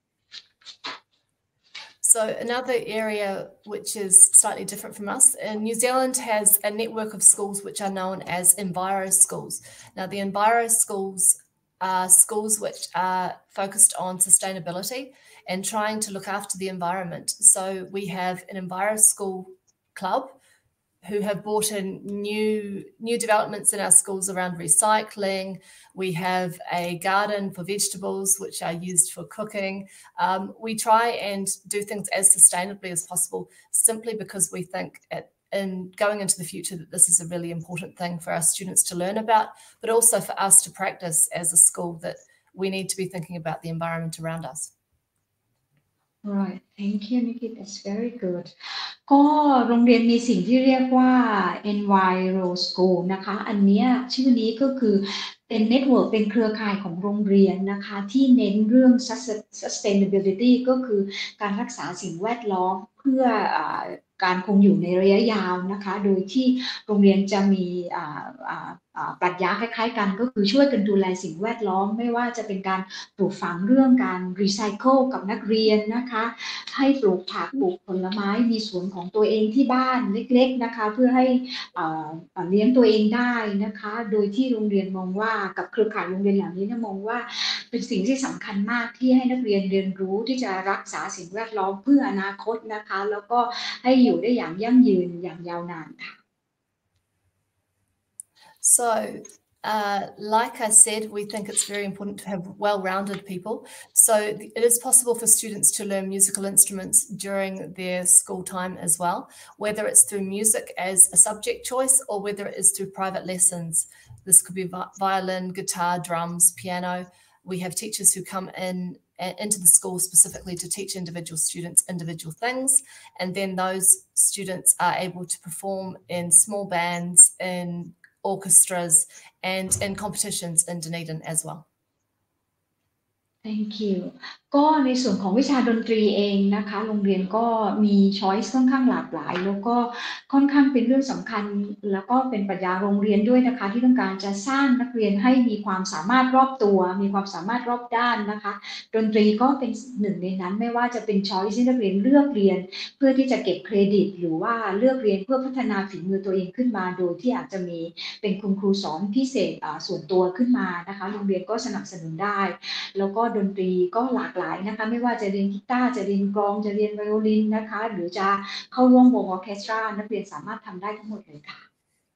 So another area which is slightly different from us, New Zealand has a network of schools which are known as Enviro schools. Now the Enviro schools are schools which are focused on sustainability and trying to look after the environment. So we have an Enviro school club who have brought in new developments in our schools around recycling. We have a garden for vegetables, which are used for cooking. We try and do things as sustainably as possible, simply because we think in going into the future that this is a really important thing for our students to learn about, but also for us to practice as a school, that we need to be thinking about the environment around us. Right, thank you, Nikki. That's very good. ก็โรงเรียนมีสิ่งที่เรียกว่า Enviro School นะคะอันนี้ชื่อนี้ก็คือเป็นเน็ตเวิร์กเป็นเครือข่ายของโรงเรียนนะคะที่เน้นเรื่อง sustainability ก็คือการรักษาสิ่งแวดล้อมเพื่อการคงอยู่ในระยะยาวนะคะโดยที่โรงเรียนจะมีปรัชญาคล้ายๆกันก็คือช่วยกันดูแลสิ่งแวดล้อมไม่ว่าจะเป็นการปลูกฝังเรื่องการรีไซเคิลกับนักเรียนนะคะให้ปลูกผักปลูกผลไม้มีสวนของตัวเองที่บ้านเล็กๆนะคะเพื่อให้เลี้ยงตัวเองได้นะคะโดยที่โรงเรียนมองว่ากับเครือข่ายโรงเรียนเหล่านี้มองว่าเป็นสิ่งที่สำคัญมากที่ให้นักเรียนเรียนรู้ที่จะรักษาสิ่งแวดล้อมเพื่ออนาคตนะคะแล้วก็ให้อยู่ได้อย่างยั่งยืนอย่างยาวนานค่ะ So, like I said, we think it's very important to have well-rounded people. So it is possible for students to learn musical instruments during their school time as well, whether it's through music as a subject choice or whether it is through private lessons. This could be violin, guitar, drums, piano. We have teachers who come into the school specifically to teach individual students individual things, and then those students are able to perform in small bands, in orchestras, and in competitions in Dunedin as well. Thank you ก็ในส่วนของวิชาดนตรีเองนะคะโรงเรียนก็มีช้อยส์ค่อนข้างหลากหลายแล้วก็ค่อนข้างเป็นเรื่องสำคัญแล้วก็เป็นปรัชญาโรงเรียนด้วยนะคะที่ต้องการจะสร้างนักเรียนให้มีความสามารถรอบตัวมีความสามารถรอบด้านนะคะดนตรีก็เป็นหนึ่งในนั้นไม่ว่าจะเป็นช้อยส์ที่นักเรียนเลือกเรียนเพื่อที่จะเก็บเครดิตหรือว่าเลือกเรียนเพื่อพัฒนาฝีมือตัวเองขึ้นมาโดยที่อาจจะมีเป็นคุณครูสอนพิเศษส่วนตัวขึ้นมานะคะโรงเรียนก็สนับสนุนได้แล้วก็ดนตรีก็หลากหลายนะคะไม่ว่าจะเรียนกีตาร์จะเรียนกลองจะเรียนไวโอลินนะคะหรือจะเข้าร่วมวงออร์เคสตรานักเรียนสามารถทำได้ทั้งหมดเลยค่ะ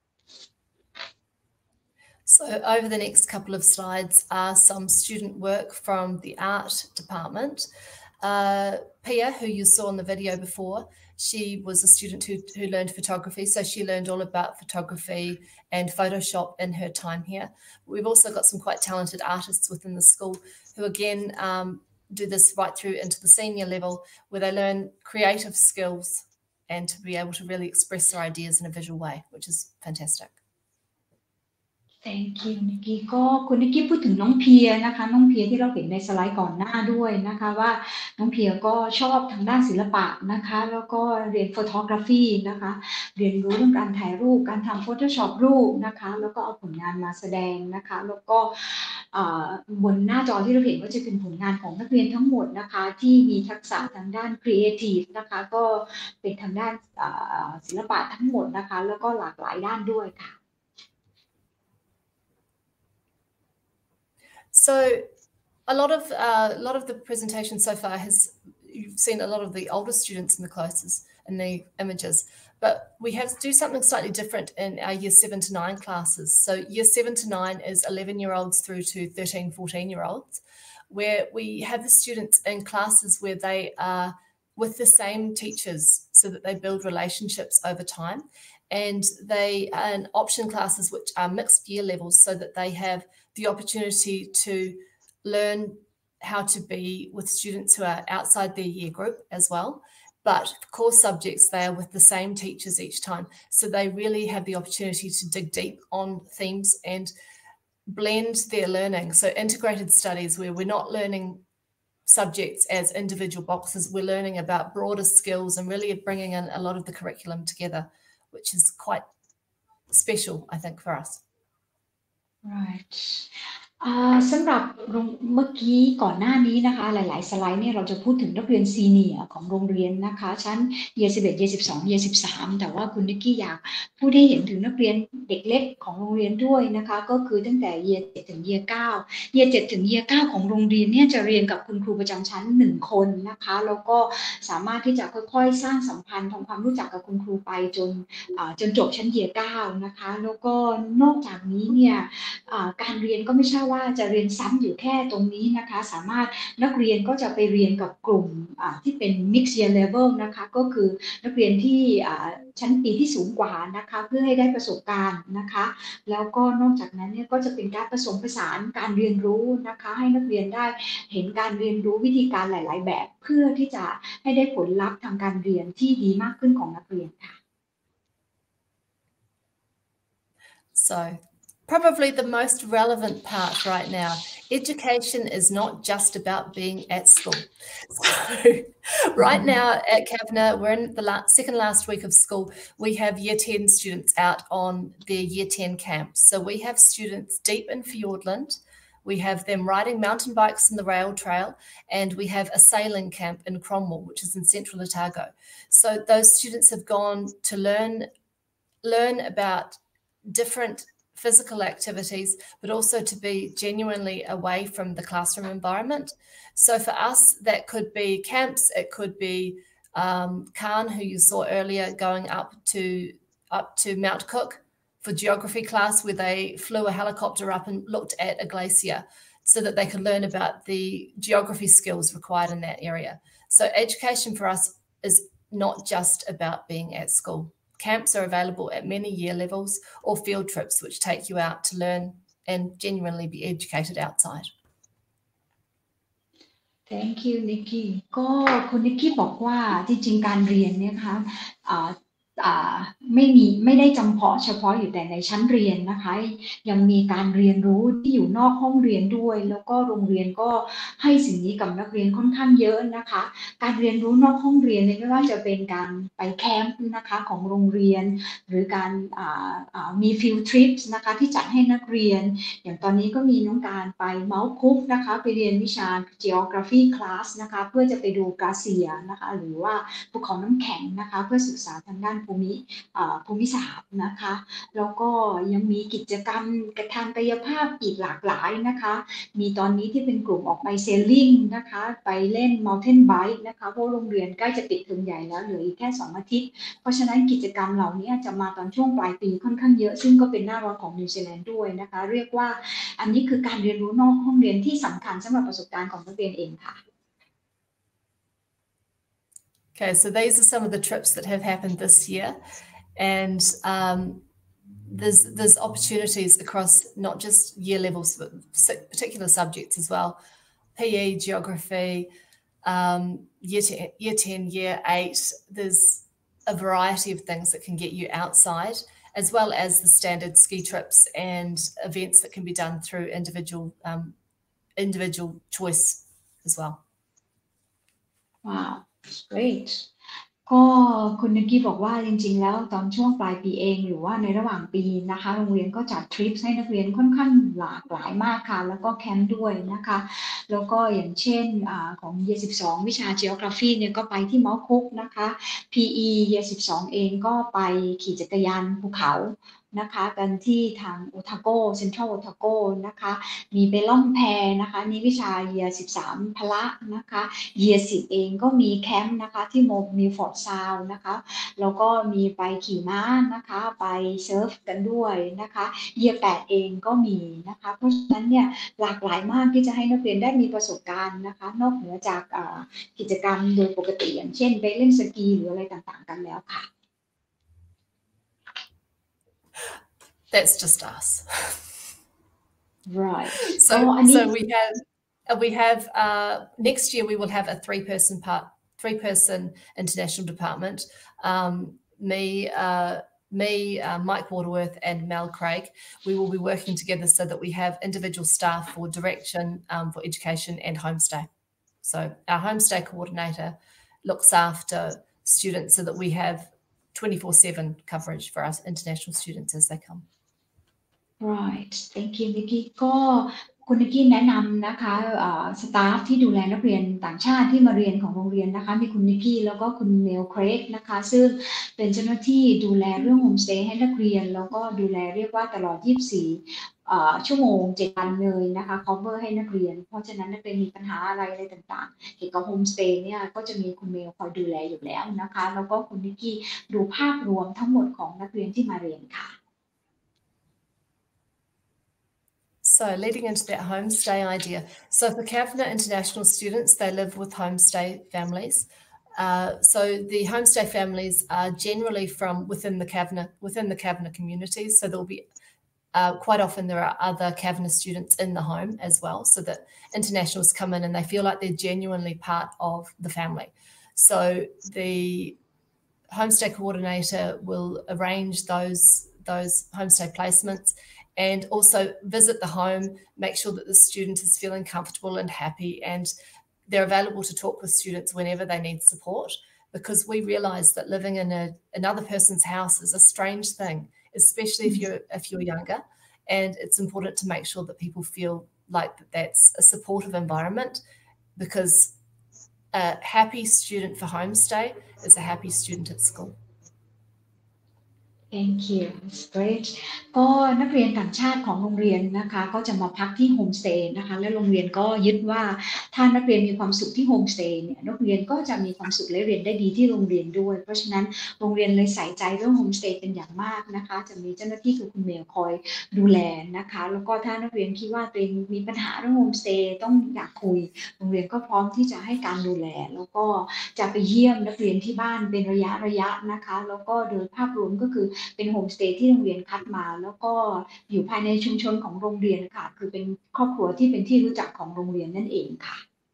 So over the next couple of slides are some student work from the art department. Pia, who you saw in the video before, she was a student who learned photography, so she learned all about photography and Photoshop in her time here. We've also got some quite talented artists within the school who again do this right through into the senior level where they learn creative skills and to be able to really express their ideas in a visual way, which is fantastic. Thank you นิกกี้ก็คุณนิกกี้พูดถึงน้องเพียนะคะน้องเพียที่เราเห็นในสไลด์ก่อนหน้าด้วยนะคะว่าน้องเพียก็ชอบทางด้านศิลปะนะคะแล้วก็เรียน photography นะคะเรียนรู้เรื่องการถ่ายรูปการทำ Photoshop รูปนะคะแล้วก็เอาผลงานมาแสดงนะคะแล้วก็บนหน้าจอที่เราเห็นก็จะเป็นผลงานของนักเรียนทั้งหมดนะคะที่มีทักษะทางด้าน creative นะคะก็เป็นทางด้านศิลปะทั้งหมดนะคะแล้วก็หลากหลายด้านด้วยค่ะ So a lot of the presentation so far you've seen a lot of the older students in the classes in the images, but we have to do something slightly different in our year 7 to 9 classes. So year 7 to 9 is 11-year-olds through to 13, 14-year-olds, where we have the students in classes where they are with the same teachers so that they build relationships over time. And they are in option classes, which are mixed year levels, so that they have the opportunity to learn how to be with students who are outside their year group as well. But core subjects, they are with the same teachers each time. So they really have the opportunity to dig deep on themes and blend their learning. So integrated studies where we're not learning subjects as individual boxes, we're learning about broader skills and really bringing in a lot of the curriculum together, which is quite special, I think, for us. Right. สำหรับเมื่อกี้ก่อนหน้านี้นะคะหลายๆสไลด์เนี่ยเราจะพูดถึงนักเรียนซีเนียร์ของโรงเรียนนะคะชั้น Year 11 Year 12 Year 13แต่ว่าคุณนิกกี้อยากพูดให้เห็นถึงนักเรียนเด็กเล็กของโรงเรียนด้วยนะคะก็คือตั้งแต่ Year 7 ถึง Year 9 Year 7 ถึง Year 9ของโรงเรียนเนี่ยจะเรียนกับคุณครูประจำชั้น1คนนะคะแล้วก็สามารถที่จะค่อยๆสร้างสัมพันธ์ทำความรู้จักกับคุณครูไปจนจบชั้น Year 9นะคะแล้วก็นอกจากนี้เนี่ยการเรียนก็ไม่ใช่ว่าจะเรียนซ้ำอยู่แค่ตรงนี้นะคะสามารถนักเรียนก็จะไปเรียนกับกลุ่มที่เป็น mixed year level นะคะก็คือนักเรียนที่ชั้นปีที่สูงกว่านะคะเพื่อให้ได้ประสบการณ์นะคะแล้วก็นอกจากนั้นเนี่ยก็จะเป็นการผสมผสานการเรียนรู้นะคะให้นักเรียนได้เห็นการเรียนรู้วิธีการหลายๆแบบเพื่อที่จะให้ได้ผลลัพธ์ทางการเรียนที่ดีมากขึ้นของนักเรียนค่ะ So probably the most relevant part right now. Education is not just about being at school. So right now at Kavanagh, we're in the second last week of school. We have Year 10 students out on their Year 10 camps. So we have students deep in Fiordland. We have them riding mountain bikes in the rail trail, and we have a sailing camp in Cromwell, which is in central Otago. So those students have gone to learn about different physical activities, but also to be genuinely away from the classroom environment. So for us, that could be camps, it could be Khan, who you saw earlier, going up to Mount Cook for geography class, where they flew a helicopter up and looked at a glacier so that they could learn about the geography skills required in that area. So education for us is not just about being at school. Camps are available at many year levels, or field trips which take you out to learn and genuinely be educated outside. Thank you Nikki ก็คุณนิกกี้บอกว่าจริงๆการเรียนเนี่ยนะคะไม่ได้จำเพาะเฉพาะอยู่แต่ในชั้นเรียนนะคะยังมีการเรียนรู้ที่อยู่นอกห้องเรียนด้วยแล้วก็โรงเรียนก็ให้สิ่งนี้กับนักเรียนค่อนข้างเยอะนะคะการเรียนรู้นอกห้องเรียนไม่ว่าจะเป็นการไปแคมป์นะคะของโรงเรียนหรือการมีฟิลทริปนะคะที่จัดให้นักเรียนอย่างตอนนี้ก็มีน้องการไปเมาส์คุกนะคะไปเรียนวิชา geography class นะคะเพื่อจะไปดูกราเซียนะคะหรือว่าภูเขาน้ำแข็งนะคะเพื่อศึกษาทางด้านภูมิศาสตร์นะคะแล้วก็ยังมีกิจกรรมทางกายภาพอีกหลากหลายนะคะมีตอนนี้ที่เป็นกลุ่มออกไปเซลลิงนะคะไปเล่น mountain bike นะคะเพราะโรงเรียนใกล้จะปิดเทอมใหญ่แล้วเหลืออีกแค่2 อาทิตย์เพราะฉะนั้นกิจกรรมเหล่านี้จะมาตอนช่วงปลายปีค่อนข้างเยอะซึ่งก็เป็นหน้าร้อนของนิวซีแลนด์ด้วยนะคะเรียกว่าอันนี้คือการเรียนรู้นอกห้องเรียนที่สำคัญสำหรับประสบการณ์ของนักเรียนเองค่ะ Okay, so these are some of the trips that have happened this year, and there's opportunities across not just year levels, but particular subjects as well. PE, geography, year 10, year 8. There's a variety of things that can get you outside, as well as the standard ski trips and events that can be done through individual choice as well. Wow. Great ก็คุณนิกกี้บอกว่าจริงๆแล้วตอนช่วงปลายปีเองหรือว่าในระหว่างปีนะคะโรงเรียนก็จัดทริปให้นักเรียนค่อนข้างหลากหลายมากค่ะแล้วก็แคมป์ด้วยนะคะแล้วก็อย่างเช่นของ Year 12 วิชา Geography เนี่ยก็ไปที่เมาส์คุกนะคะ PE Year 12 เองก็ไปขี่จักรยานภูเขานะคะกันที่ทางโอทาโกเซ็นทรัลโอทาโกนะคะมีไปล่องแพนะคะนี่วิชา Year 13 พละนะคะ Year 10 เองก็มีแคมป์นะคะที่มีฟอร์ดซาวนะคะแล้วก็มีไปขี่ม้านะคะไปเซิร์ฟกันด้วยนะคะ Year 8 เองก็มีนะคะเพราะฉะนั้นเนี่ยหลากหลายมากที่จะให้นักเรียนได้มีประสบการณ์นะคะนอกเหนือจากกิจกรรมโดยปกติอย่างเช่นไปเล่นสกีหรืออะไรต่างๆกันแล้วค่ะ That's just us. Right. So we have next year we will have a three-person international department. Me, Mike Waterworth, and Mel Craig. We will be working together so that we have individual staff for direction, for education, and homestay. So our homestay coordinator looks after students so that we have 24/7 coverage for us international students as they come. Right. Thank you, Nikki. ก็คุณนิกกี้แนะนำนะคะสตาฟที่ดูแลนักเรียนต่างชาติที่มาเรียนของโรงเรียนนะคะมีคุณนิกกี้แล้วก็คุณเมลเครกนะคะซึ่งเป็นเจ้าหน้าที่ดูแลเรื่องโฮมสเตย์ให้นักเรียนแล้วก็ดูแลเรียกว่าตลอด24ชั่วโมง7 วันเลยนะคะ cover ให้นักเรียนเพราะฉะนั้นนักเรียนมีปัญหาอะไรต่างๆเกี่ยวกับโฮมสเตย์เนี่ยก็จะมีคุณเมลคอยดูแลอยู่แล้วนะคะแล้วก็คุณนิกกี้ดูภาพรวมทั้งหมดของนักเรียนที่มาเรียนค่ะ So leading into that homestay idea. So for Kavanagh international students, they live with homestay families. So the homestay families are generally from within the Kavanagh communities. So there will be quite often there are other Kavanagh students in the home as well, so that internationals come in and they feel like they're genuinely part of the family. So the homestay coordinator will arrange those homestay placements and also visit the home, make sure that the student is feeling comfortable and happy, and they're available to talk with students whenever they need support, because we realise that living in another person's house is a strange thing, especially if you're younger, and it's important to make sure that people feel like that's a supportive environment, because a happy student for homestay is a happy student at school. Thank you. That's great. ก็นักเรียนต่างชาติของโรงเรียนนะคะก็จะมาพักที่โฮมสเตย์นะคะและโรงเรียนก็ยึดว่าถ้านักเรียนมีความสุขที่โฮมสเตย์เนี่ยนักเรียนก็จะมีความสุขและเรียนได้ดีที่โรงเรียนด้วยเพราะฉะนั้นโรงเรียนเลยใส่ใจเรื่องโฮมสเตย์เป็นอย่างมากนะคะจะมีเจ้าหน้าที่คือคุณเมลคอยดูแลนะคะแล้วก็ถ้านักเรียนคิดว่าตัวเองมีปัญหาเรื่องโฮมสเตย์ต้องอยากคุยโรงเรียนก็พร้อมที่จะให้การดูแลแล้วก็จะไปเยี่ยมนักเรียนที่บ้านเป็นระยะนะคะแล้วก็โดยภาพรวมก็คือเป็นโฮมสเตย์ที่โรงเรียนคัดมาแล้วก็อยู่ภายในชุมชนของโรงเรียนค่ะคือเป็นครอบครัวที่เป็นที่รู้จักของโรงเรียนนั่นเองค่ะ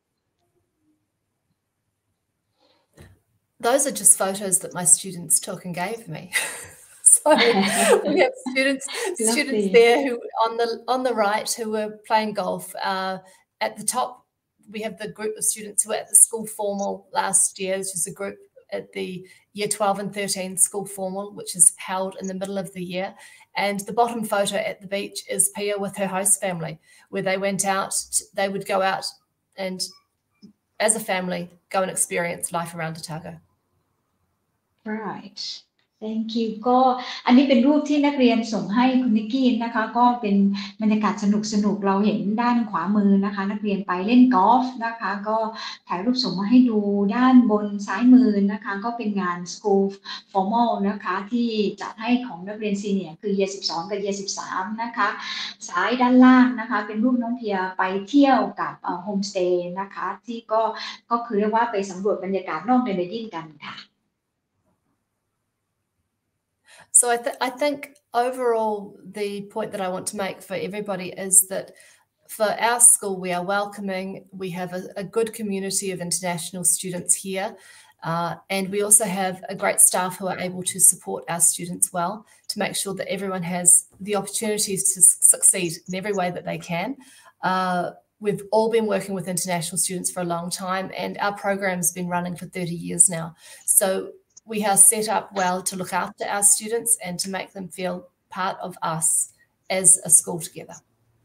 Those are just photos that my students took and gave me. So we have students there who on the right who were playing golf. At the top, we have the group of students who were at the school formal last year, which is a group at the year 12 and 13 school formal, which is held in the middle of the year. And the bottom photo at the beach is Pia with her host family, where they went out, they would go out and as a family go and experience life around Otago. Right. Thank you. ก็อันนี้เป็นรูปที่นักเรียนส่งให้คุณนิกกี้นะคะก็เป็นบรรยากาศสนุกเราเห็นด้านขวามือนะคะนักเรียนไปเล่นกอล์ฟนะคะก็ถ่ายรูปส่งมาให้ดูด้านบนซ้ายมือนะคะก็เป็นงาน School Formal นะคะที่จัดให้ของนักเรียนซีเนียร์คือ Year 12 กับ Year 13 นะคะซ้ายด้านล่างนะคะเป็นรูปน้องเทียไปเที่ยวกับโฮมสเตย์นะคะที่ก็คือเรียกว่าไปสำรวจบรรยากาศนอกเดนเดอร์ดินกันค่ะ So I think overall the point that I want to make for everybody is that for our school we are welcoming, we have a good community of international students here, and we also have a great staff who are able to support our students well to make sure that everyone has the opportunities to succeed in every way that they can. We've all been working with international students for a long time, and our program's been running for 30 years now. So we are set up well to look after our students and to make them feel part of us as a school together.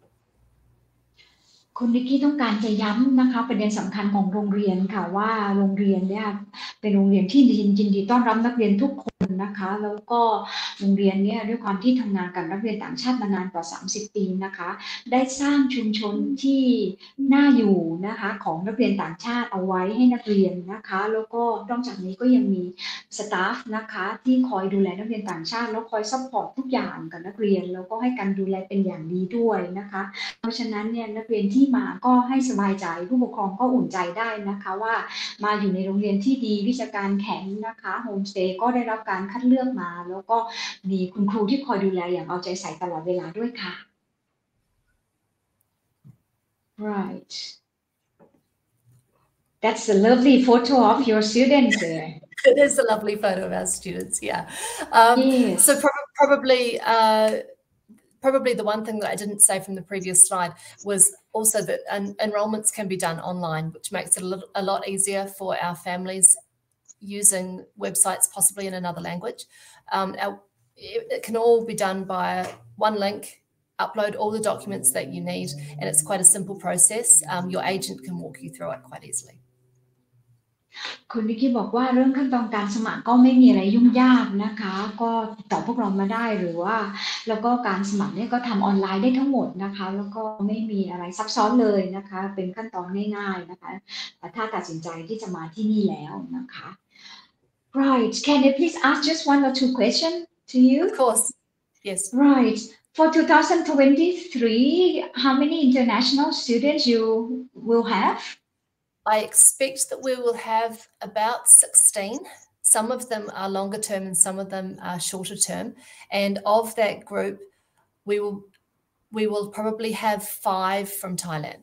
คุณนิกกี้ต้องการจะย้ำนะคะประเด็นสำคัญของโรงเรียนค่ะว่าโรงเรียนเนี่ยเป็นโรงเรียนที่ยินดีต้อนรับนักเรียนทุกคนนะคะแล้วก็โรงเรียนเนี่ยด้วยความที่ทำงานกับนักเรียนต่างชาติมานานกว่า30 ปีนะคะได้สร้างชุมชนที่น่าอยู่นะคะของนักเรียนต่างชาติเอาไว้ให้นักเรียนนะคะแล้วก็นอกจากนี้ก็ยังมีสตาฟนะคะที่คอยดูแลนักเรียนต่างชาติแล้วคอยซัพพอร์ตทุกอย่างกับนักเรียนแล้วก็ให้การดูแลเป็นอย่างดีด้วยนะคะเพราะฉะนั้นเนี่ยนักเรียนที่มาก็ให้สบายใจผู้ปกครองก็อุ่นใจได้นะคะว่ามาอยู่ในโรงเรียนที่ดีวิชาการแข็งนะคะโฮมสเตย์ก็ได้รับการคัดเลือกมาแล้วก็มีคุณครูที่คอยดูแลอย่างเอาใจใส่ตลอดเวลาด้วยค่ะ Right. That's a lovely photo of your students there. It is a lovely photo of our students, yeah. Yes. So probably the one thing that I didn't say from the previous slide was also that enrolments can be done online, which makes it a lot easier for our families using websites possibly in another language. It can all be done by one link, upload all the documents that you need, and it's quite a simple process. Your agent can walk you through it quite easily. คุณนิกกี้บอกว่าเรื่องขั้นตอนการสมัครก็ไม่มีอะไรยุ่งยากนะคะก็ติดต่อพวกเรามาได้หรือว่าแล้วก็การสมัครเนี่ยก็ทำออนไลน์ได้ทั้งหมดนะคะแล้วก็ไม่มีอะไรซับซ้อนเลยนะคะเป็นขั้นตอนง่ายๆนะคะถ้าตัดสินใจที่จะมาที่นี่แล้วนะคะ Right. Can I please ask just one or two questions to you? Of course. Yes. Right. For 2023, how many international students you will have? I expect that we will have about 16. Some of them are longer term and some of them are shorter term. And of that group, we will probably have 5 from Thailand.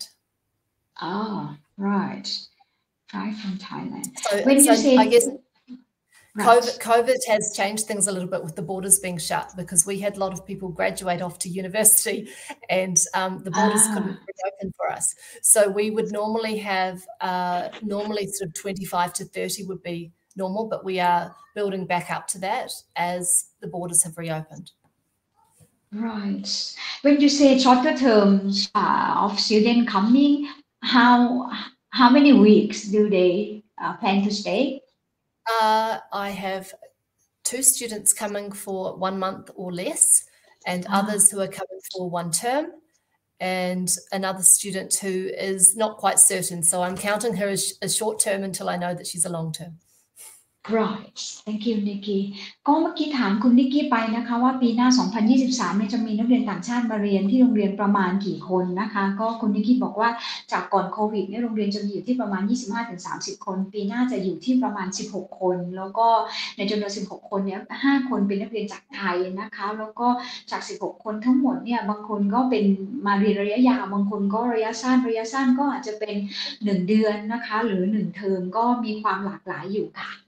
Oh, right. 5 from Thailand. So, When you say, I guess COVID has changed things a little bit with the borders being shut because we had a lot of people graduate off to university and the borders couldn't reopen for us. So we would normally have, sort of 25 to 30 would be normal, but we are building back up to that as the borders have reopened. Right. When you say shorter terms of students coming, how many weeks do they plan to stay? I have 2 students coming for 1 month or less, and others who are coming for 1 term, and another student who is not quite certain. So I'm counting her as short term until I know that she's a long term. Right. Thank you, Nikki. ก็เมื่อกี้ถามคุณนิกกี้ไปนะคะว่าปีหน้า 2023 เนี่ยจะมีนักเรียนต่างชาติมาเรียนที่โรงเรียนประมาณกี่คนนะคะก็คุณนิกกี้บอกว่าจากก่อนโควิดเนี่ยโรงเรียนจะมีอยู่ที่ประมาณ 25-30 คนปีหน้าจะอยู่ที่ประมาณ 16 คนแล้วก็ในจำนวน 16 คนเนี่ย 5 คนเป็นนักเรียนจากไทยนะคะแล้วก็จาก 16 คนทั้งหมดเนี่ยบางคนก็เป็นมาเรียนระยะยาวบางคนก็ระยะสั้นก็อาจจะเป็น1 เดือนนะคะหรือ1 เทอมก็มีความหลากหลายอยู่ค่ะ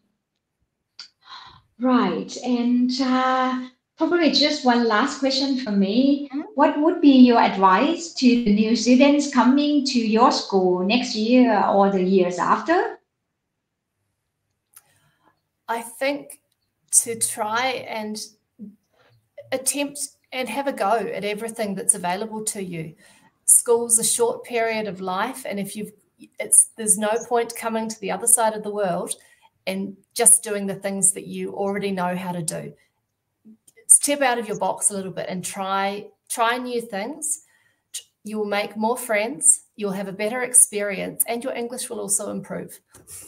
Right, and probably just one last question from me. What would be your advice to the new students coming to your school next year or the years after? I think to try and attempt and have a go at everything that's available to you. School's a short period of life, and if there's no point coming to the other side of the world and just doing the things that you already know how to do. Step out of your box a little bit and try new things. You will make more friends, you'll have a better experience, and your English will also improve.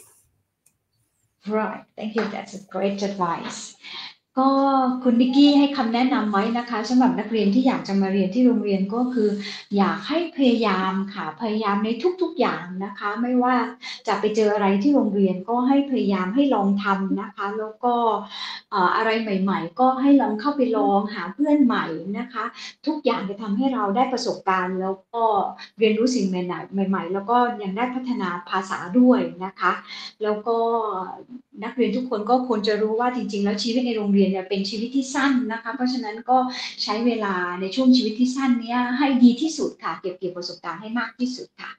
Right, thank you. That's a great advice. ก็คุณนิกกี้ให้คำแนะนำไว้นะคะสำหรับนักเรียนที่อยากจะมาเรียนที่โรงเรียนก็คืออยากให้พยายามค่ะพยายามในทุกๆอย่างนะคะไม่ว่าจะไปเจออะไรที่โรงเรียนก็ให้พยายามให้ลองทำนะคะแล้วก็อะไรใหม่ๆก็ให้ลองเข้าไปลองหาเพื่อนใหม่นะคะทุกอย่างจะทำให้เราได้ประสบการณ์แล้วก็เรียนรู้สิ่งใหม่ๆแล้วก็ยังได้พัฒนาภาษาด้วยนะคะแล้วก็นักเรียนทุกคนก็ควรจะรู้ว่าจริงๆแล้วชีวิตในโรงเรียนเนี่ยเป็นชีวิตที่สั้นนะคะเพราะฉะนั้นก็ใช้เวลาในช่วงชีวิตที่สั้นนี้ให้ดีที่สุดค่ะเก็บเกี่ยวประสบการณ์ให้มากที่สุดค่ะ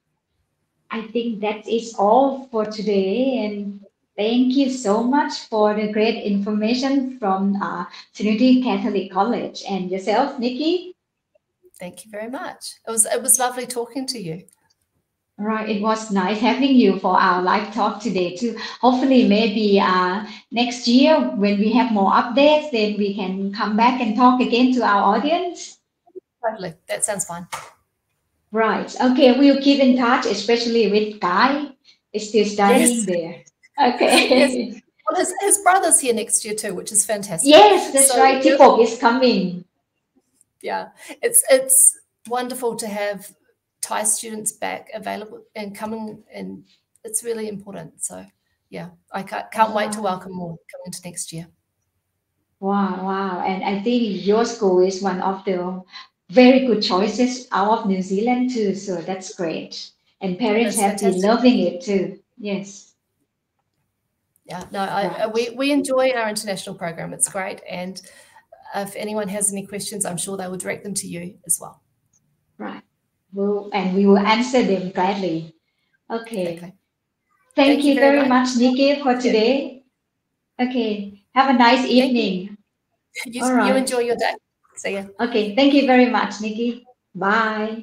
I think that is all for today and thank you so much for the great information from Trinity Catholic College and yourself, Nikki. Thank you very much. It was lovely talking to you. Right, it was nice having you for our live talk today too. Hopefully, maybe next year when we have more updates, then we can come back and talk again to our audience. Totally, that sounds fun. Right. Okay, we'll keep in touch, especially with Guy. Is still studying there. Okay. Yes. Well, his brother's here next year too, which is fantastic. Yes, that's right. Tipok is coming. Yeah, it's wonderful to have Thai students back available and coming, and it's really important. So yeah, I can't wait to welcome more coming to next year. Wow. And I think your school is one of the very good choices out of New Zealand too. So that's great. And parents have been loving it too. Yes. Yeah, no, we enjoy our international program. It's great. And if anyone has any questions, I'm sure they will direct them to you as well. Right. And we will answer them gladly. Okay. Exactly. Thank you very much, Nikki, for today. Okay. Have a nice evening. You enjoy your day. See ya. Okay. Thank you very much, Nikki. Bye.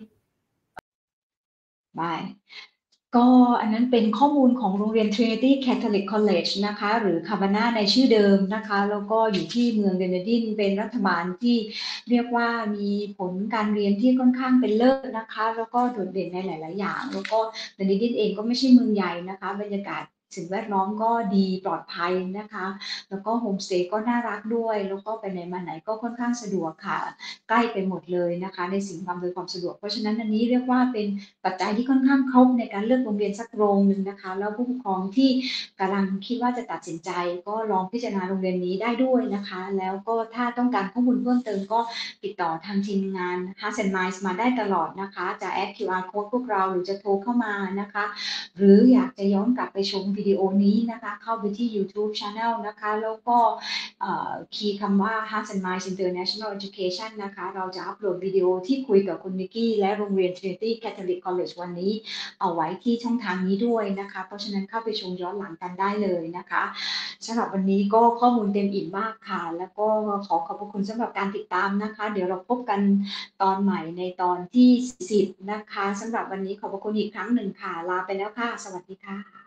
Bye. ก็อันนั้นเป็นข้อมูลของโรงเรียน Trinity Catholic College นะคะหรือคาบาน่าในชื่อเดิมนะคะแล้วก็อยู่ที่เมืองเดนดินเป็นรัฐบาลที่เรียกว่ามีผลการเรียนที่ค่อนข้างเป็นเลิศนะคะแล้วก็โดดเด่นในหลายๆอย่างแล้วก็เดนดินเองก็ไม่ใช่เมืองใหญ่นะคะบรรยากาศสิ่งแวดล้อมก็ดีปลอดภัยนะคะแล้วก็โฮมสเตย์ก็น่ารักด้วยแล้วก็ไปไหนมาไหนก็ค่อนข้างสะดวกค่ะใกล้ไปหมดเลยนะคะในสิ่งอำนวยความสะดวกเพราะฉะนั้นอันนี้เรียกว่าเป็นปัจจัยที่ค่อนข้างครบในการเลือกโรงเรียนสักโรงนึงนะคะแล้วผู้ปกครองที่กำลังคิดว่าจะตัดสินใจก็ลองพิจารณาโรงเรียนนี้ได้ด้วยนะคะแล้วก็ถ้าต้องการข้อมูลเพิ่มเติมก็ติดต่อทางทีมงาน Hearts and Minds มาได้ตลอดนะคะจะแอด QR Code พวกเราหรือจะโทรเข้ามานะคะหรืออยากจะย้อนกลับไปชมวิดีโอนี้นะคะเข้าไปที่ YouTube Channel นะคะแล้วก็คีย์คำว่า Hearts and Minds International Education นะคะเราจะอัปโหลดวิดีโอที่คุยกับคุณนิกกี้และโรงเรียน Trinity Catholic College วันนี้เอาไว้ที่ช่องทางนี้ด้วยนะคะเพราะฉะนั้นเข้าไปชมย้อนหลังกันได้เลยนะคะสำหรับวันนี้ก็ข้อมูลเต็มอิ่มมากค่ะแล้วก็ขอบพระคุณสำหรับการติดตามนะคะเดี๋ยวเราพบกันตอนใหม่ในตอนที่10นะคะสำหรับวันนี้ขอบพระคุณอีกครั้งหนึ่งค่ะลาไปแล้วค่ะสวัสดีค่ะ